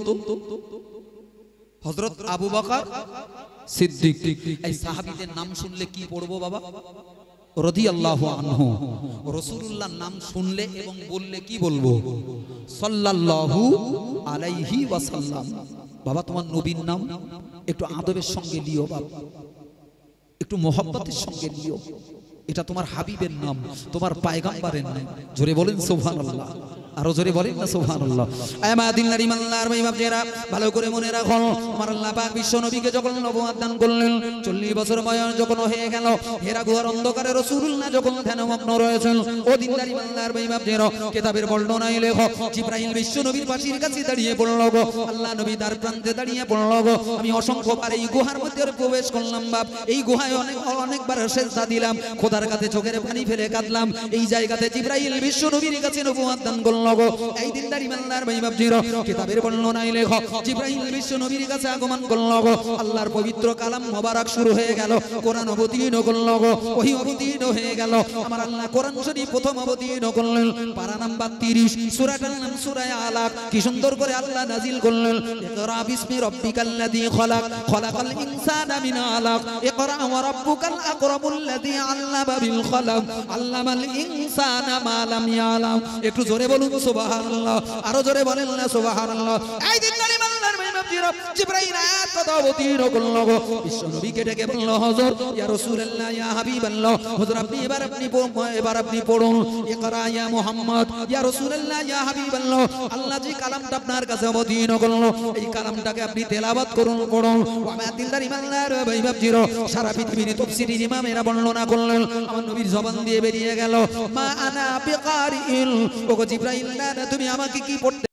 হযরত আবু বকর সিদ্দিক। এই সাহাবীদের নাম শুনলে কি পড়বো বাবা? রাদিয়াল্লাহু আনহু। রাসূলুল্লাহর নাম শুনলে এবং বললে কি বলবো? সাল্লাল্লাহু আলাইহি ওয়াসাল্লাম। বাবা, তোমার নবীর নাম একটু আদবের সঙ্গে লিও বাবা, একটু মোহাব্বতের সঙ্গে লিও। এটা তোমার হাবিবের নাম, তোমার পয়গম্বরের নাম। জোরে বলেন সুবহানাল্লাহ, আরো জোরে বলেন না সুবহানাল্লাহ। আয় মা দিনদারি মাল্লার ভাই বাপজেরা, ভালো করে মনে রাখো, আমার আল্লাহ পাক বিশ্ব নবীকে যখন নবুয়ত দান করলেন, চল্লিশ বছর বয়স যখন হয়ে গেল, হেরা গুহার অন্ধকারে রাসূলুল্লাহ যখন ধ্যানমগ্ন রয়েছেন, ও দিনদারি মাল্লার ভাই বাপজেরা, কিতাবের বর্ণনায় লেখো, জিবরাইল বিশ্ব নবীর পাশের কাছে দাঁড়িয়ে পড়ল গো। আল্লাহ নবী তার প্রান্তে দাঁড়িয়ে পড়ল গো। আমি অসংখ্যবার এই গুহার মধ্যে প্রবেশ করলাম বাপ, এই গুহায় অনেক অনেকবার সেজদা দিলাম, খোদার কাছে চোখের পানি ফেলে কাঁদলাম। এই জায়গাতে জিবরাইল বিশ্ব নবীর কাছে নবুয়ত দান করল গো। এই দিনদারি মাল্লার ভাই বাপজিরা, কিতাবের বর্ণনায় লেখো, জিবরাইল বিশ্ব নবীর কাছে আগমন করল গো। আল্লাহর পবিত্র কালাম মোবারক শুরু হয়ে গেল, কোরআন অবতীর্ণ করল গো, ওহী অবতীর্ণ হয়ে গেল। আমার আল্লাহ কোরআন শরীফ প্রথম অবতীর্ণ করলেন, পারা নাম্বার তিরিশ, সূরাটার নাম সূরা আলাক। কি সুন্দর করে আল্লাহ নাজিল করলেন, ইকরা বিসমি রাব্বিকাল্লাযী খলাক, খলাকাল ইনসানা মিন আলাক, ইকরা ওয়া রাব্বুকাল আকরামুল্লাযী আল্লামা বিল কলম, আল্লামাল ইনসানা মা লাম ইয়ালাম। একটু জোরে বলুন সুবহানাল্লাহ, আরো জোরে বলেন না সুবহানাল্লাহ। এই দিনদারি মাল্লার ভাই বাপজিরা, জিবরাইল আয়াত কথা অবতীর্ণ করল গো। বিশ্ব নবীকে ডেকে বলল, হুজুর, ইয়া রাসূলুল্লাহ, ইয়া হাবিবাল্লাহ, হুজুর আপনি এবার আপনি এবার আপনি পড়ুন, ইকরা ইয়া মুহাম্মদ, ইয়া রাসূলুল্লাহ, ইয়া হাবিবাল্লাহ, আল্লাহ যে কালামটা আপনার কাছে অবতীর্ণ করলো, এই কালামটাকে আপনি তেলাওয়াত করুন, পড়ুন। ওয়া দিনদারি মাল্লার ভাই বাপজিরা, সারা পৃথিবীর তাফসীরের ইমামেরা বর্ণনা করলেন, আমার নবীর জবান দিয়ে বেরিয়ে গেল, মা আনা বিকারিল। ওগো জিবরাইল, না তুমি আমাকে কি পড়তে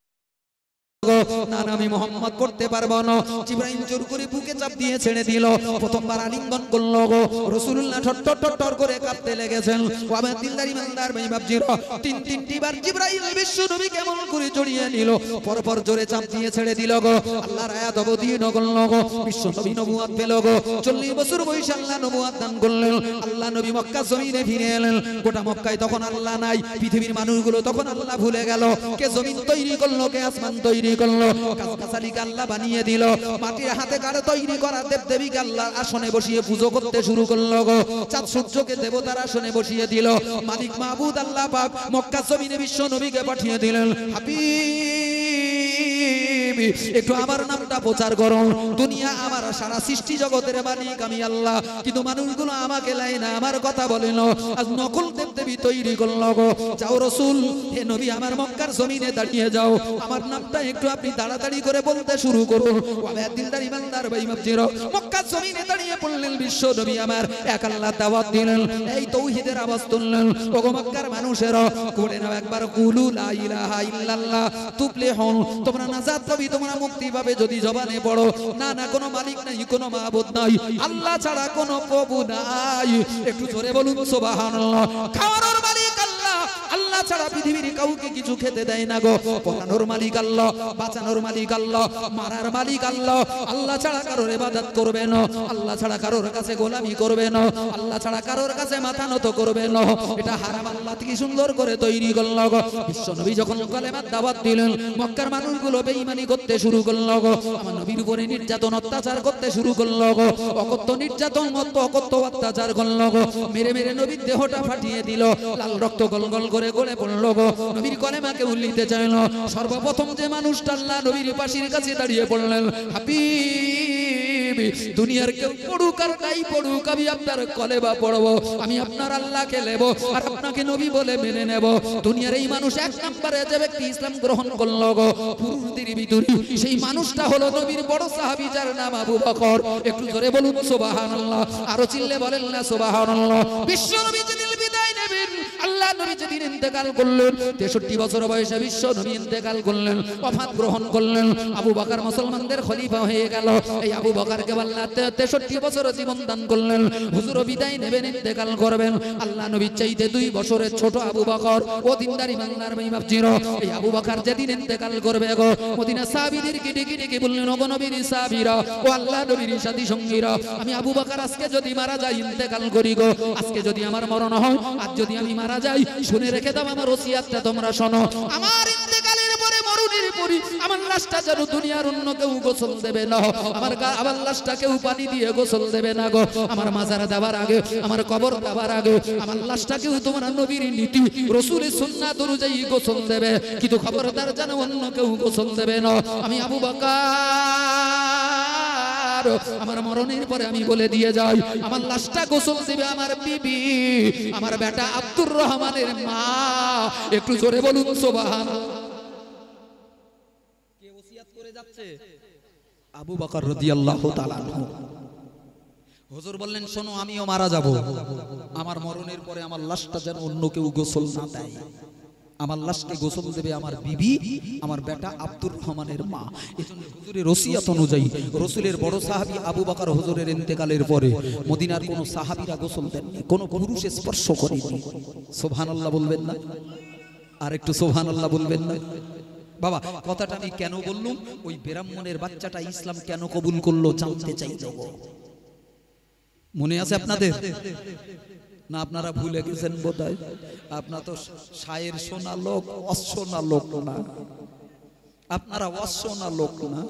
না না আমি মুহাম্মদ করতে পারবো না। জিবরাইল জোর করে বুকে চাপ দিয়ে ছেড়ে দিল, প্রথমবার আলিঙ্গন করল গো। রাসূলুল্লাহ ঠট্টর ঠট্টর করে কাঁদতে লেগেছেন। ও আমার দিলদারি মানদার ভাই বাপজিরা, তিন তিনটি বার জিবরাইল বিশ্ব নবী কেমন করে জড়িয়ে নিল, পরপর জোরে চাপ দিয়ে ছেড়ে দিল গো। আল্লাহর আয়াত অবতীর্ণ করল গো, বিশ্ব নবী নবুয়ত পেল গো। চল্লিশ বছর বয়সে আল্লাহ নবুয়ত দান করলেন। আল্লাহ নবী মক্কা জমিনে ফিরে এলেন। গোটা মক্কায় তখন আল্লাহ নাই, পৃথিবীর মানুষগুলো তখন আল্লাহ ভুলে গেল। কে জমিন তৈরি করলো, কে আসমান তৈরি করলো, গাছগাছালিকে আল্লাহ বানিয়ে দিল, মাটির হাতে কারে তৈরি করা দেবদেবীকে আল্লাহ আসনে বসিয়ে পুজো করতে শুরু করলো গো। চাঁদ সূর্যকে দেবতার আসনে বসিয়ে দিল। মালিক মাহবুদ আল্লাহ পাক মক্কা জমিনে বিশ্ব নবীকে পাঠিয়ে দিলেন, হাবিব একটু আমার নামটা প্রচার করো। দুনিয়া আমার, সারা সৃষ্টি জগতের মালিক আমি আল্লাহ, কিন্তু মানুষগুলো আমাকে লাই না, আমার কথা বলে না, আজ নকল দেবদেবী তৈরি করলো গো। যাও রাসূল, হে নবী, আমার মক্কার জমিনে দাঁড়িয়ে যাও, আমার নামটা একটু আপনি তাড়াতাড়ি করে বলতে শুরু করুন। ওয়া দিলদার ইমানদার ভাই বাপজিরা, মক্কার জমিনে দাঁড়িয়ে পড়লেন বিশ্ব নবী আমার, এক আল্লাহ দাওয়াত দিলেন, এই তাওহীদের আওয়াজ তুললেন। ওগো মক্কার মানুষেরা, করে নাও একবার কুলু লা ইলাহা ইল্লাল্লাহ তুফলিহুন, তোমরা নাজাত পাবে, তোমরা মুক্তি পাবে যদি জবানে পড়ো, না না কোনো মালিক নাই, কোনো মাবুদ নাই, আল্লাহ ছাড়া কোনো প্রভু নাই। একটু জোরে বলুন সুবহানাল্লাহ। খাওয়ানোর মালিক আল্লাহ, আল্লাহ ছাড়া পৃথিবীর কাউকে কিছু খেতে দেয় না গো। পড়ানোর মালিক আল্লাহ, বাঁচানোর মালিক আল্লাহ, মারার মালিক আল্লাহ। আল্লাহ ছাড়া কারোর ইবাদত করবে না, আল্লাহ ছাড়া কারোর কাছে গোলামি করবে না, আল্লাহ ছাড়া কারোর কাছে মাথা নত করবে না। এটা হারাম আল্লাহ কি সুন্দর করে তৈরি করলো গো। বিশ্ব নবী যখন কালেমার দাওয়াত দিলেন, মক্কার মানুষগুলো বেঈমানি করতে শুরু করলো গো। আমার নবীর উপরে নির্যাতন অত্যাচার করতে শুরু করলো গো। অকথ্য নির্যাতন, অকথ্য অত্যাচার করলো গো। মেরে মেরে নবীর দেহটা ফাটিয়ে দিল, লাল রক্ত গলগল করে গলে পড়লো গো। নবীর কলেমাকে উল্লিতে চাইল। সর্বপ্রথম যে মানুষটা আল্লাহ নবীর পাশের কাছে দাঁড়িয়ে পড়লেন, হাবিব, দুনিয়ার কেউ পড়ুক আর নাই পড়ুক, আমি আপনার কলেমা পড়বো, আমি আপনার আল্লাহকে নেব আর আপনাকে নবী বলে মেনে নেব। দুনিয়ার এই মানুষ এক নম্বরে যে ব্যক্তি ইসলাম গ্রহণ করলো গো, পুরুষদের ভিতরে সেই মানুষটা হলো নবীর বড় সাহাবী, যার নাম আবু বকর। একটু জোরে বলুন সুবহানাল্লাহ, আরো চিল্লে বলেন না সুবহানাল্লাহ। বিশ্ব নবী যেদিন বিদায় নেবেন, আল্লাহ নবী যেদিন ইন্তেকাল করলেন, তেষট্টি বছর বয়সে বিশ্ব নবী ইন্তেকাল করলেন, ওয়াফাত গ্রহণ করলেন। আবু বকর মুসলমানদের খলিফা হয়ে গেল। এই আবু বকরকে আল্লাহ তেষট্টি বছর জীবন দান করলেন। হুজুর বিদায় নেবেন, ইন্তেকাল করবেন। আল্লাহ নবীর চাইতে দুই বছরের ছোট আবু বকর, ও দিনদারি বাংলার ভাই বাপজিরা, এই আবু বকর যেদিন ইন্তেকাল করবে গো, মদিনা সাহাবীদেরকে ডেকে ডেকে বললেন, ওগো নবীর সাহাবীরা, ও আল্লাহ নবীর সাথী সঙ্গীরা, আমি আবু বকর আজকে যদি মারা যাই, ইন্তেকাল করি গো, আজকে যদি আমার মরণ হয়, আজ যদি আমি মারা যাই, যাই, শুনে রেখে দাও আমার ওসিয়াতটা তোমরা শোনো। আমার ইন্তেকালের পরে মরুনির পরি আমার লাশটা যেন দুনিয়ার অন্য কেউ গোসল দেবে না, আমার আমার লাশটা কেউ পানি দিয়ে গোসল দেবে না গো। আমার মাজার দেওয়ার আগে, আমার কবর দেওয়ার আগে আমার লাশটা কেউ তোমরা নবীর নীতি রাসূলের সুন্নাত অনুযায়ী গোসল দেবে, কিন্তু খবরদার যেন অন্য কেউ গোসল দেবে না। আমি আবু বকর আমার মরণের পরে আমি বলে দিয়ে যাই, আমার লাশটা গোসল দেবে আমার বিবি, আমার বেটা আব্দুর রহমানের মা। একটু জোরে বলুন সুবহানাল্লাহ। কে ওসিয়াত করে যাচ্ছে? আবু বকর রাদিয়াল্লাহু তাআলা আনহু। হুজুর বললেন, শোনো আমিও মারা যাব, আমার মরণের পরে আমার লাশটা যেন অন্য কেউ গোসল না দেয়, আমার লাশকে গোসল দেবে আমার বিবি, আমার বেটা আব্দুর রহমানের মা। এজন্য হুজুরের ওসিয়াত অনুযায়ী রাসূলের বড় সাহাবী আবু বকর হুজুরের ইন্তেকালের পরে মদিনার কোন সাহাবীরা গোসল দেননি, কোন পুরুষ স্পর্শ করেনি। সুবহানাল্লাহ বলবেন না? আর একটু সুবহানাল্লাহ বলবেন না? বাবা কথাটা আমি কেন বললাম, ওই ব্রাহ্মণের বাচ্চাটা ইসলাম কেন কবুল করলো জানতে চাই। মনে আছে আপনাদের? না আপনারা ভুলে গেছেন বোধহয়। আপনার তো শায়ের শোনা লোক, অশোনা লোক না, আপনারা অশোনা লোক না।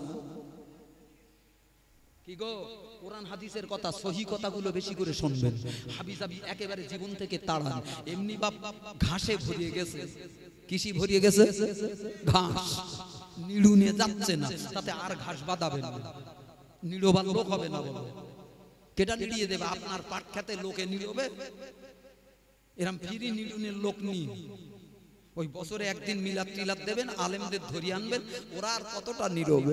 কি গো, কোরআন হাদিসের কথা, সহি কথাগুলো বেশি করে শুনবেন। হাবিজাবি একেবারে জীবন থেকে তাড়ান। এমনি বাপ ঘাসে ভরিয়ে গেছে। কৃষি ভরিয়ে গেছে ঘাস, নিড়ু নিয়ে যাচ্ছে না, তাতে আর ঘাস বাঁধাবেন না, নিড়োবান লোক হবে না। বলো কেটা নিড়িয়ে দেবে? আপনার পাট খেতে লোকে নিড়বে? এরম ফিরি নিড়ুনের লোক নেই। ওই বছরে একদিন মিলাদ টিলাদ দেবেন, আলেমদের ধরিয়ে আনবেন, ওরা আর কতটা নিড়বে?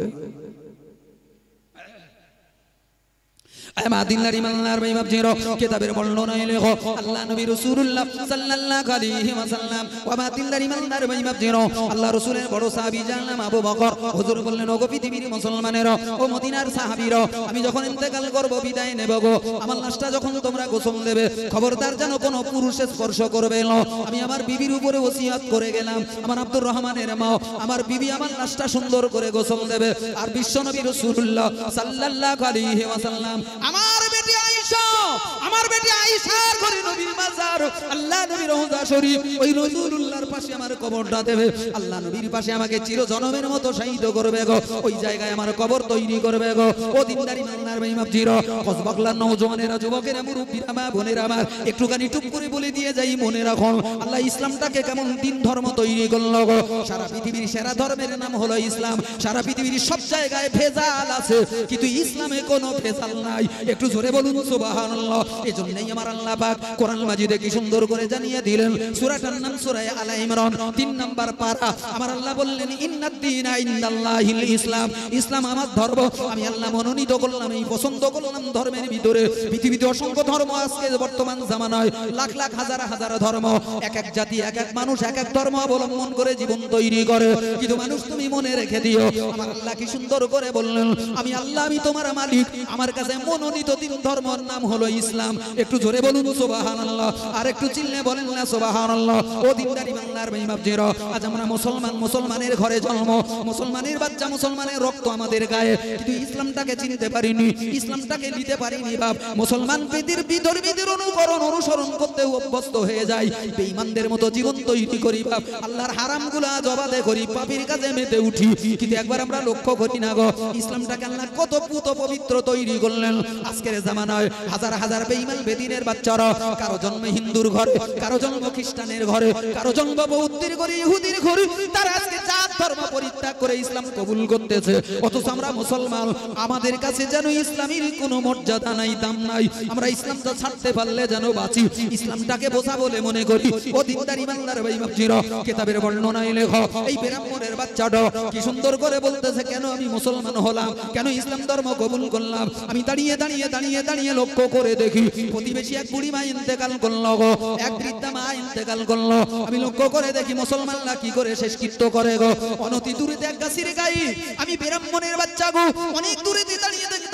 আমাদিল্লার ইমানদার ভাই বাপজিরো, কিতাবের বর্ণনায় লেখো আল্লাহ নবী রাসূলুল্লাহ সাল্লাল্লাহু আলাইহি ওয়াসাল্লাম। আমাদিল্লার ইমানদার ভাই বাপজিরো, আল্লাহ রাসূলের বড় সাহাবী জানলাম আবু বকর। হুজুর বললেন, ওগো পৃথিবীর মুসলমানেরা, ও মদিনার সাহাবীরা, আমি যখন ইন্তেকাল করব, বিদায় নেব গো, আমার লাশটা যখন তোমরা গোসল দেবে, খবরদার যেন কোনো পুরুষ স্পর্শ করবে না। আমি আমার বিবির উপরে ওসিয়ত করে গেলাম, আমার আব্দুর রহমানের মা, আমার বিবি আমার লাশটা সুন্দর করে গোসল দেবে। আর বিশ্বনবী রাসূলুল্লাহ সাল্লাল্লাহু আলাইহি ওয়াসাল্লাম, আমার বেটি আয়েশা, আমার বেটি আয়েশার ঘরে নবীর মাজার, আল্লাহ নবীর রওজা শরীফ, ওই রাসূলুল্লাহর পাশে আমার কবরটা দেবে। আল্লাহ নবীর পাশে আমাকে চিরজনমের মতো শায়িত করবে গো, ওই জায়গায় আমার কবর তৈরি করবে গো। ও দিনদারি মান্নার ভাই মাপজিরো, কসবাগলার নওজওয়ানেরা, যুবকেরা, মুরব্বিরা, মা বোনেরা আমার, একটুখানি টুপ করে বলে দিয়ে যাই, মনে রাখুন আল্লাহ ইসলামটাকে কেমন দিন ধর্ম তৈরি করলো গো। সারা পৃথিবীর সেরা ধর্মের নাম হলো ইসলাম। সারা পৃথিবীর সব জায়গায় ভেজাল আছে, কিন্তু ইসলামে কোনো ভেজাল নাই। একটু জোরে বলুন সুবহানাল্লাহ। এজন্যই আমার আল্লাহ পাক কোরআন মাজিদে কি সুন্দর করে জানিয়ে দিলেন, সূরাটার নাম সূরা আলে ইমরান, তিন নাম্বার পারা। আমার আল্লাহ বললেন, ইন্নাদ দীনা ইনদাল্লাহিল ইসলাম, ইসলাম আমার ধর্ম, আমি আল্লাহ মনোনীত করলাম, এই পছন্দ করলাম ধর্মের ভিতরে। পৃথিবীতে অসংখ্য ধর্ম, আজকে বর্তমান জামানায় লাখ লাখ হাজার হাজার ধর্ম, এক এক জাতি, এক এক মানুষ এক এক ধর্ম অবলম্বন করে জীবন তৈরি করে। কিন্তু মানুষ তুমি মনে রেখে দিও, আমার আল্লাহ কি সুন্দর করে বললেন, আমি আল্লাহ, আমি তোমার মালিক, আমার কাছে মনোনীত তিন ধর্মের নাম হলো ইসলাম। একটু জোরে বলুন সুবহানাল্লাহ, আর একটু চিল্লে বলেন না সুবহানাল্লাহ। ও দিনদারি বাংলার ভাই বাপজিরো, আজ আমরা মুসলমান, মুসলমানের ঘরে জন্ম, মুসলমানের বাচ্চা, মুসলমানের রক্ত আমাদের গায়ে, কিন্তু ইসলামটাকে চিনতে পারিনি, ইসলামটাকে নিতে পারিনি বাপ। মুসলমান পৃথিবীর বিধর্মীদের অনুকরণ অনুসরণ করতে অভ্যস্ত হয়ে যায়, বেঈমানদের মতো জীবন তৈরি করি বাপ, আল্লাহর হারামগুলো জবাদে করি, পাপীর কাজে মেতে উঠি, কিন্তু একবার আমরা লক্ষ্য করি না গো, ইসলামটাকে আল্লাহ কত পুত পবিত্র তৈরি করলেন। আজকের জামানায় হাজার হাজার বেঈমান বেদিনের বাচ্চারা, কারো জন্ম হিন্দুর ঘরে, কারো জন্ম খ্রিস্টানের ঘরে, কারো জন্ম বৌদ্ধের ঘরে, ইহুদির ঘরে, তারা আজকে জাত ধর্ম পরিত্যাগ করে ইসলাম কবুল করতেছে। অথচ আমরা মুসলমান, আমাদের কাছে যেন ইসলামের কোনো মর্যাদা নাই, দাম নাই। আমরা ইসলামটা ছাড়তে পারলে যেন বাঁচি, ইসলামটাকে বোঝা বলে মনে করি। ও দিনদার ইমানদার ভাই বাপজিরো, কিতাবের বর্ণনায় লেখো, এই ব্রাহ্মণের বাচ্চাটা কি সুন্দর করে বলতেছে, কেন আমি মুসলমান হলাম, কেন ইসলাম ধর্ম কবুল করলাম। আমি দাঁড়িয়ে দাঁড়িয়ে দাঁড়িয়ে দাঁড়িয়ে লক্ষ্য করে দেখি, প্রতিবেশী এক বুড়ি মা ইন্তেকাল করলো গো, এক বৃদ্ধা মা ইন্তেকাল করলো। আমি লক্ষ্য করে দেখি মুসলমানরা কি করে শেষকৃত্য করে গো। অনতি দূরে এক গাছের গায়ে আমি ব্রাহ্মণের বাচ্চা গো, অনেক দূরে দাঁড়িয়ে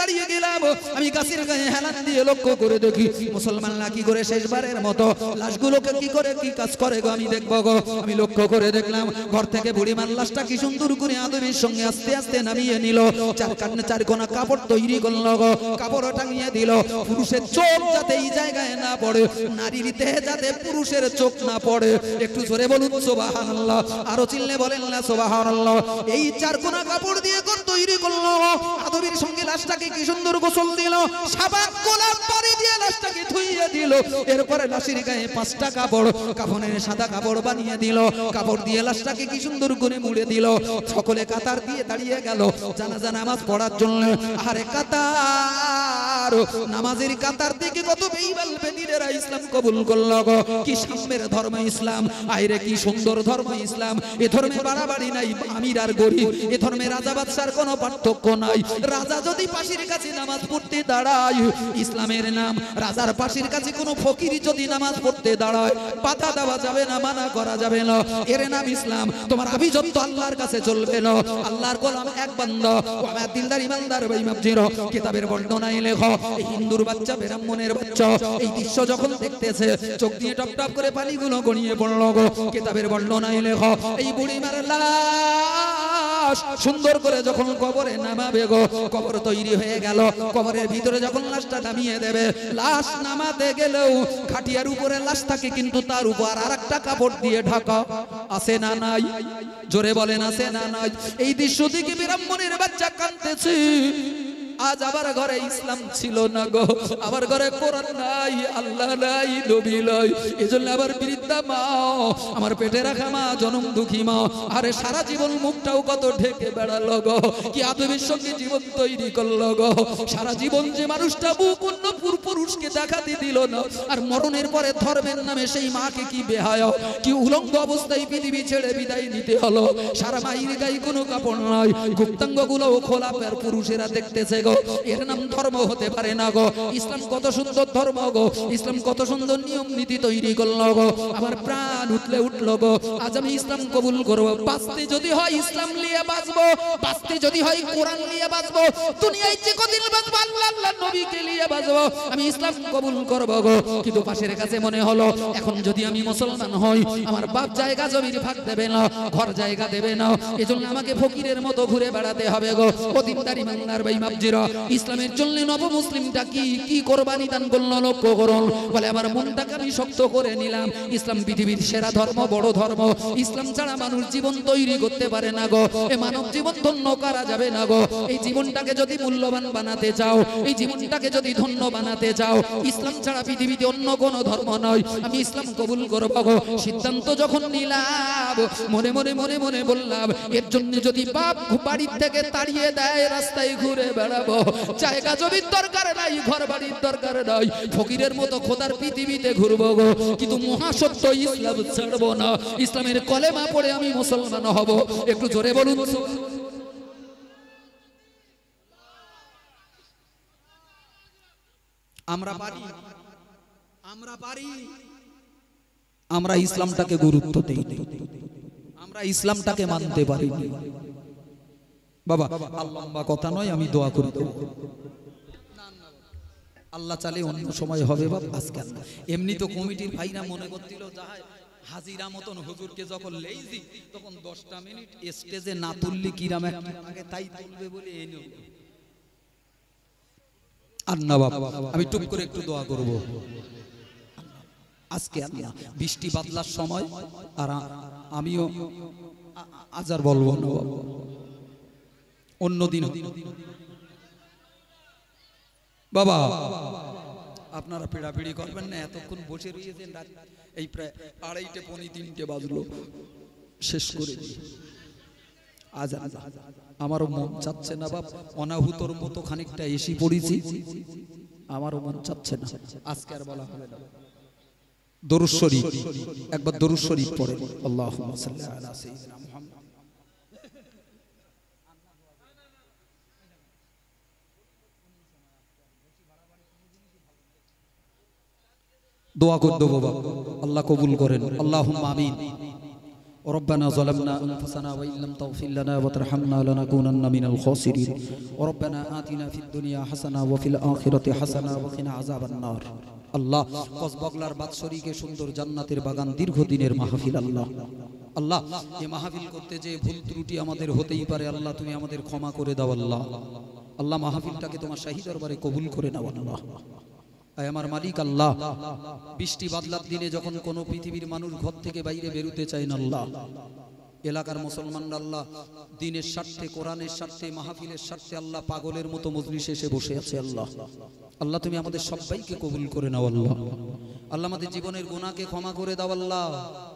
দাঁড়িয়ে গেলাম, আমি গাছের গায়ে হেলান দিয়ে লক্ষ্য করে দেখি মুসলমানরা কি করে শেষবারের মতো লাশগুলোকে কি করে কি কাজ করে গো আমি দেখবো গো। আমি লক্ষ্য করে দেখলাম ঘর থেকে বুড়িমার লাশটা কি সুন্দর করে আদবের সঙ্গে আস্তে আস্তে নামিয়ে নিল, চার কান্নে চার কোনা কাপড় তৈরি করলো গো, কাপড় টাঙিয়ে দিল, পুরুষের চোখ যাতে এই জায়গায় না পড়ে, নারীর দেহে যাতে পুরুষের চোখ না পড়ে। একটু জোরে বলুন সুবহানাল্লাহ, আরো চিল্লে বলেন না সুবহানাল্লাহ। এই চার কোনা কাপড় দিয়ে ঘর তৈরি করলো, আদবের সঙ্গে লাশটাকে কি সুন্দর গোসল দিল, সাবান গোলাপ পানি দিয়ে লাশটাকে ধুইয়ে দিল। এরপরে লাশের গায়ে পাঁচটা কাপড় কাফনের সাদা কাপড় বানিয়ে দিল, কাপড় দিয়ে লাশটাকে কি সুন্দর করে মুড়ে দিল। সকলে কাতার দিয়ে দাঁড়িয়ে গেল জানাজা নামাজ পড়ার জন্য। আরে কাতার, নামাজের কাতার থেকে কত বেঈমান বেদিনেরা ইসলাম কবুল করলো গো। কি সাম্যের ধর্ম ইসলাম, আইরে কি সুন্দর ধর্ম ইসলাম। এ ধর্মে বাড়াবাড়ি নাই, আমির আর গরিব, এ ধর্মে রাজা বাদশার কোনো পার্থক্য নাই। রাজা যদি পাশের কাছে নামাজ পড়তে দাঁড়ায় ইসলামের নাম, রাজার পাশের কাছে কোনো ফকির যদি নামাজ পড়তে দাঁড়ায় বাধা দেওয়া যাবে না, মানা করা যাবে না, এর নাম ইসলাম। তোমার আভিজাত্য আল্লাহর কাছে চলবে না। আল্লাহর গোলাম এক বান্দা, ও আমার দিলদার ইমানদার ভাই মাবজির কিতাবের বর্ণনায় লেখো, এই হিন্দুর বাচ্চা ব্রাহ্মণের বাচ্চা এই দৃশ্য যখন দেখতেছে চোখ দিয়ে টপ টপ করে পানিগুলো গড়িয়ে পড়লো গো। কিতাবের বর্ণনায় লেখো, এই বুড়িমার লাশ সুন্দর করে যখন কবরে নামাবে গো, কবর তৈরি হয়ে গেল, কবরের ভিতরে যখন লাশটা নামিয়ে দেবে, লাশ নামাতে গেলেও খাটিয়ার উপরে লাশ থাকে কিন্তু তার উপর আরেকটা কাপড় দিয়ে ঢাকা, আছে না নাই? জোরে বলেন আছে না নাই? এই দৃশ্য দেখে ব্রাহ্মণের বাচ্চা কাঁদতেছে। আজ আবার ঘরে ইসলাম ছিল না গো, আবার ঘরে কোরআন নাই, আল্লাহ নাই, নবী নাই। এজন্য আবার বৃদ্ধা মা, আমার পেটে রাখা মা, জনম দুঃখী মা, আরে সারা জীবন মুখটাও কত ঢেকে বেড়ালো গো, কি আদবের সঙ্গে জীবন তৈরি করলো গো। সারা জীবন যে মানুষটা বুক অন্য পুরুষকে দেখাতে দিল না, আর মরণের পরে ধর্মের নামে সেই মাকে কি বেহায়া, কি উলঙ্গ অবস্থায় পৃথিবী ছেড়ে বিদায় নিতে হলো। সারা মায়ের গায়ে কোনো কাপড় নাই, গুপ্তাঙ্গ গুলো খোলা পের পুরুষেরা দেখতেছে গো। এর নাম ধর্ম হতে পারে না গো। ইসলাম কত সুন্দর ধর্ম গো, ইসলাম কত সুন্দর নিয়ম নীতি তৈরি করলো গো। আমার প্রাণ উঠলে উঠলো গো, আজ আমি ইসলাম কবুল করবো। বাঁচতে যদি হয় ইসলাম নিয়ে বাঁচবো, বাঁচতে যদি হয় কোরআন নিয়ে বাঁচবো, দুনিয়ায় যে কদিন বাঁচবো আল্লাহ আল্লাহ নবীকে নিয়ে বাঁচবো, আমি ইসলাম কবুল করবো গো। কিন্তু পাশের কাছে মনে হলো এখন যদি আমি মুসলমান হই আমার বাপ জায়গা জমির ভাগ দেবে না, ঘর জায়গা দেবে না, এজন্য আমাকে ফকিরের মতো ঘুরে বেড়াতে হবে গো। ও দিনদার ইমানদার ভাই মাবজিরা, ইসলামের জন্য নব মুসলিমটা কি কি কোরবানি দান করলো লক্ষ্য করুন। বলে আমার মনটাকে আমি শক্ত করে নিলাম, ইসলাম পৃথিবীর সেরা ধর্ম, বড় ধর্ম। ইসলাম ছাড়া মানুষ জীবন তৈরি করতে পারে না গো। এ মানব জীবন ধন্য করা যাবে না গো। এই জীবনটাকে যদি মূল্যবান বানাতে চাও, এই জীবনটাকে যদি ধন্য বানাতে চাও, ইসলাম ছাড়া পৃথিবীতে অন্য কোনো ধর্ম নয়, আমি ইসলাম কবুল করবো গো। সিদ্ধান্ত যখন নিলাম, মনে মনে মনে মনে বললাম এর জন্য যদি বাপ বাড়ির থেকে তাড়িয়ে দেয় রাস্তায় ঘুরে বেড়াবো, জায়গা জমির দরকার নাই, ঘর বাড়ির দরকার নাই, ফকিরের মতো খোদার পৃথিবীতে ঘুরবো গো। কিন্তু মহাসত্য ইসলাম ছাড়বো না, ইসলামের কলেমা পড়ে আমি মুসলমান হব। একটু জোরে বলুন। আমরা পারি, আমরা পারি, আমরা ইসলামটাকে গুরুত্ব দেই, আমরা ইসলামটাকে মানতে পারি বাবা। লম্বা কথা নয়, আমি দোয়া করে দেবো, আল্লাহ চালে অন্য সময় হবে বাবা, আজকে এমনি তো কমিটির ভাইরা মনে করছিল যাহাই হাজিরা মতন হুজুরকে যখন লেইজি তখন দশটা মিনিট স্টেজে না তুললি কিরাম আগে তাই তুলবে বলে এনে আর না বাবা। আমি টুক করে একটু দোয়া করব আজকে। আল্লাহ বৃষ্টি বাদলার সময়, আর আমিও আজার বলবো না বাবা, অন্যদিন বাবা আপনারা পেড়াপিড়ি করবেন না। এতক্ষণ বসে রয়েছেন, এই প্রায় আড়াইটে পৌনে তিনটে বাজলো, শেষ করে দিই। আজ আমারও মন চাচ্ছে না বাপ, অনাহুতর মতো খানিকটা এসে পড়েছি, আমারও মন চাচ্ছে না। আজকে আর বলা হবে না। দরুদ শরীফ, একবার দরুদ শরীফ পড়ে, আল্লাহুম্মা সাল্লি আলা সাইয়্যিদিনা মুহাম্মদ। দোয়া করে দেবো বাবা, আল্লাহ কবুল করেন, আল্লাহুম্মা আমিন। ربنا ظلمنا أنفسنا وإن لم تغفر لنا وترحمنا لنكونن من الخاسرين ربنا آتنا في الدنيا حسنة وفي الآخرة حسنة وقنا عذاب النار আল্লাহ কসবগলার বাৎসরিকে সুন্দর জান্নাতের বাগান দীর্ঘদিনের মাহফিল আল্লাহ আল্লাহ এই মাহফিল করতে যে ভুল ত্রুটি আমাদের হতেই পারে আল্লাহ তুমি আমাদের ক্ষমা করে দাও আল্লাহ আল্লাহ মাহফিলটাকে তোমার শাহী দরবারে কবুল করে নাও আল্লাহ আয় আমার মালিক আল্লাহ বৃষ্টি বাদলার দিনে যখন কোনো পৃথিবীর মানুষ ঘর থেকে বাইরে বেরোতে চায় না আল্লাহ এলাকার মুসলমানরা আল্লাহ দ্বীনের স্বার্থে কোরআনের স্বার্থে মাহফিলের স্বার্থে আল্লাহ পাগলের মতো মজলিসে এসে বসে আছে আল্লাহ আল্লাহ তুমি আমাদের সবাইকে কবুল করে নাও আল্লাহ আল্লাহ আমাদের জীবনের গুনাহকে ক্ষমা করে দাও আল্লাহ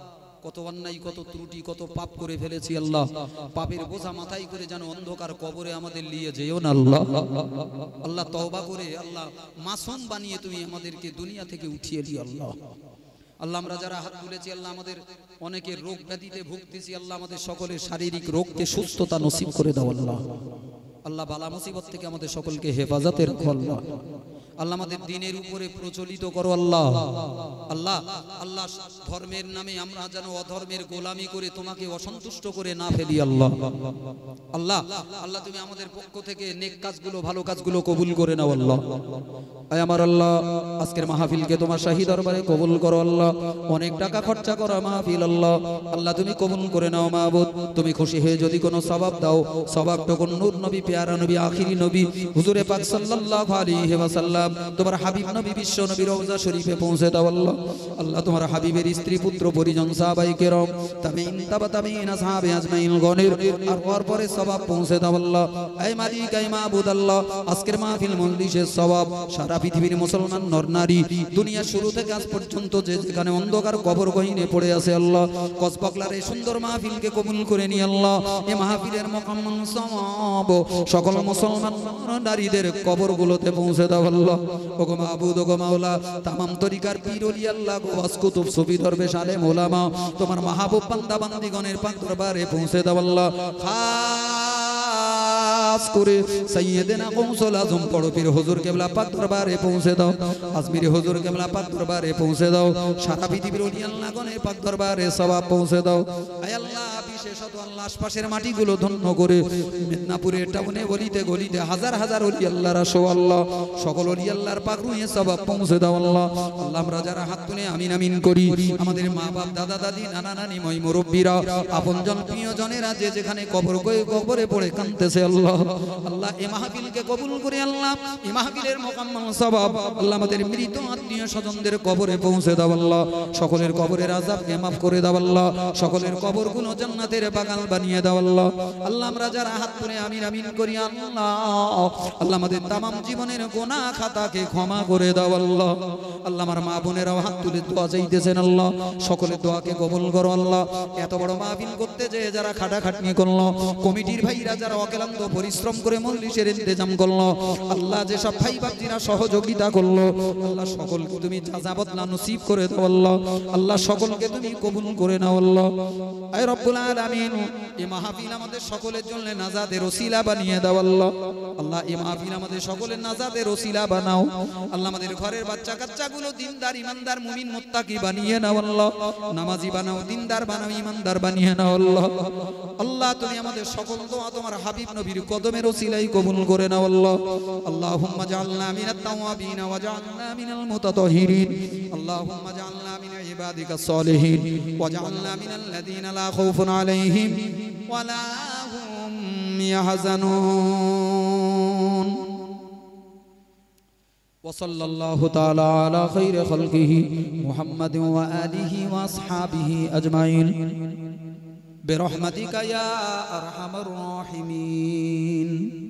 কত অন্যায় কত ত্রুটি কত পাপ করে ফেলেছি আল্লাহ পাপের বোঝা মাথায় করে যেন অন্ধকার কবরে আমাদের নিয়ে যেও না আল্লাহ আল্লাহ তওবা করে আল্লাহ মাসুম বানিয়ে তুমি আমাদেরকে দুনিয়া থেকে উঠিয়ে দিও আল্লাহ আল্লাহ আমরা যারা হাত তুলেছি আল্লাহ আমাদের অনেকের রোগ ব্যাধিতে ভুগতেছি আল্লাহ আমাদের সকলের শারীরিক রোগকে সুস্থতা নসিব করে দাও আল্লাহ আল্লাহ বালা মুসিবত থেকে আমাদের সকলকে হেফাজতে রাখো আল্লাহ আল্লাহ আমাদের দ্বীনের উপরে প্রচলিত করো আল্লাহ আল্লাহ আল্লাহ ধর্মের নামে আমরা যেন অধর্মের গোলামি করে তোমাকে অসন্তুষ্ট করে না ফেলি আল্লাহ আল্লাহ আল্লাহ তুমি আমাদের পক্ষ থেকে নেক কাজগুলো ভালো কাজগুলো কবুল করে নাও আল্লাহ আয় আমার আল্লাহ আজকের মাহফিলকে তোমার শাহী দরবারে কবুল করো আল্লাহ অনেক টাকা খরচা করা মাহফিল আল্লাহ আল্লাহ তুমি কবুল করে নাও মাহবুব তুমি খুশি হয়ে যদি কোনো সওয়াব দাও সওয়াবটুকু নূর নবী প্যারা নবী আখিরি নবী হুজুরে পাক সাল্লাল্লাহু আলাইহি ওয়াসাল্লাম তোমার হাবিব নবী বিশ্ব নবী রওজা শরীফে পৌঁছে দাও আল্লাহ আল্লাহ তোমার হাবিবের স্ত্রী পুত্র পরিজন সাহাবায়ে কেরাম তাবিঈন তাবা তাবিঈন আসহাবে আজমাইন গণের আর ওর পরে সওয়াব পৌঁছে দাও আল্লাহ হে মালিক হে মাবুদ আল্লাহ আজকের মাহফিল মজলিসের সওয়াব সারা পৃথিবীর মুসলমান নর নারী দুনিয়া শুরু থেকে আজ পর্যন্ত যে যেখানে অন্ধকার কবর গহীনে পড়ে আছে আল্লাহ কসবগলার এই সুন্দর মাহফিলকে কবুল করে নি আল্লাহ এই মাহফিলের মুকাম্মাল সওয়াব সকল মুসলমান নারীদের কবরগুলোতে পৌঁছে দাও আল্লাহ ওগো মাবুদ ওগো মাওলা तमाम তরিকার পীর ওলি আল্লাহ গোয়াস কুতুব সুফি দরবেশ আলেম ওলামা তোমার মাহবুব বান্দা বান্দীগণের পাক দরবারে পৌঁছে দাও আল্লাহ খাস করে সাইয়েদেনা কৌশল আজম পড়ো পীর হুজুর কেবলা পাক দরবারে পৌঁছে দাও আজমিরি হুজুর কেবলা পাক দরবারে পৌঁছে দাও সারা পৃথিবীর ওলি আল্লাহ গণের পাক দরবারে সওয়াব পৌঁছে দাও আয় আল্লাহ বিশেষত আল্লাহ আশপাশের মাটিগুলো ধন্য করে মেদিনীপুরের টাউনে গলিতে গলিতে হাজার হাজার ওলি আল্লাহর আসো আল্লাহ সকল ওলি আল্লাহর পাক রুহে সওয়াব পৌঁছে দাও আল্লাহ আল্লাহ আমরা যারা হাত তুলে আমিন আমিন করি আমাদের মা বাপ দাদা দাদি নানা নানি মই মুরব্বিরা আপনজন প্রিয়জনেরা যে যেখানে কবর কবরে পড়ে কাঁদতেছে আল্লাহ আল্লাহ এই মাহফিলকে কবুল করে আল্লাহ এই মাহফিলের মুকাম্মাল সওয়াব আল্লাহ আমাদের মৃত আত্মীয় স্বজনদের কবরে পৌঁছে দাও আল্লাহ সকলের কবরের আযাবকে maaf করে দাও আল্লাহ সকলের কবরগুলো জান্নাতের বাগান বানিয়ে দাও আল্লাহ আল্লাহ আমরা যারা হাত তুলে আমিন আমিন করি আল্লাহ আল্লাহ আমাদের तमाम জীবনের গুনাহ খাতাকে ক্ষমা করে দাও আল্লাহ আল্লাহ আমার মা বোনেরাও হাত তুলে দোয়া চাইতেছেন আল্লাহ সকলের দোয়াকে কবুল করো আল্লাহ এত বড় মাহফিল করতে যে যারা খাটাখাটনি করলো কমিটির ভাইরা যারা অক্লান্ত পরিশ্রম করে মজলিসের ইন্তজাম করলো আল্লাহ যে সব ভাই বাপজিরা সহযোগিতা করলো আল্লাহ সকলকে তুমি জাযা বদলা নসিব করে দাও আল্লাহ আল্লাহ সকলকে তুমি কবুল করে নাও আল্লাহ আয় রব্বুল আলামিন এই মাহফিল আমাদের সকলের জন্য নাজাতের ওসিলা বানিয়ে দাও আল্লাহ আল্লাহ এই মাহফিল আমাদের সকলের নাজাতের ওসিলা বানাও আল্লাহ আমাদের ঘরের বাচ্চা কাচ্চাগুলো দিনদার ইমানদার মুমিন মুত্তাকি বানিয়ে নাও আল্লাহ নামাজি বানাও দিনদার বানাও ইমানদার বানিয়ে নাও আল্লাহ আল্লাহ তুমি আমাদের সকল দোয়া তোমার হাবিব নবীর কদমের ওসিলায় কবুল করে নাও আল্লাহ আল্লাহুম্মা জাআলনা মিনাত তাওয়াবিন ওয়া জাআলনা মিনাল মুতাতাহহিরিন আল্লাহুম্মা জাআলনা মিন ইবাদিকাস সালিহিন ওয়া জাআলনা মিনাল লাযিনা লা খাউফুন আলাইহিম ওয়া লা হুম ইয়াহজানুন وصلى الله تعالى على خير خلقه محمد وآله وأصحابه أجمعين برحمتك يا أرحم الراحمين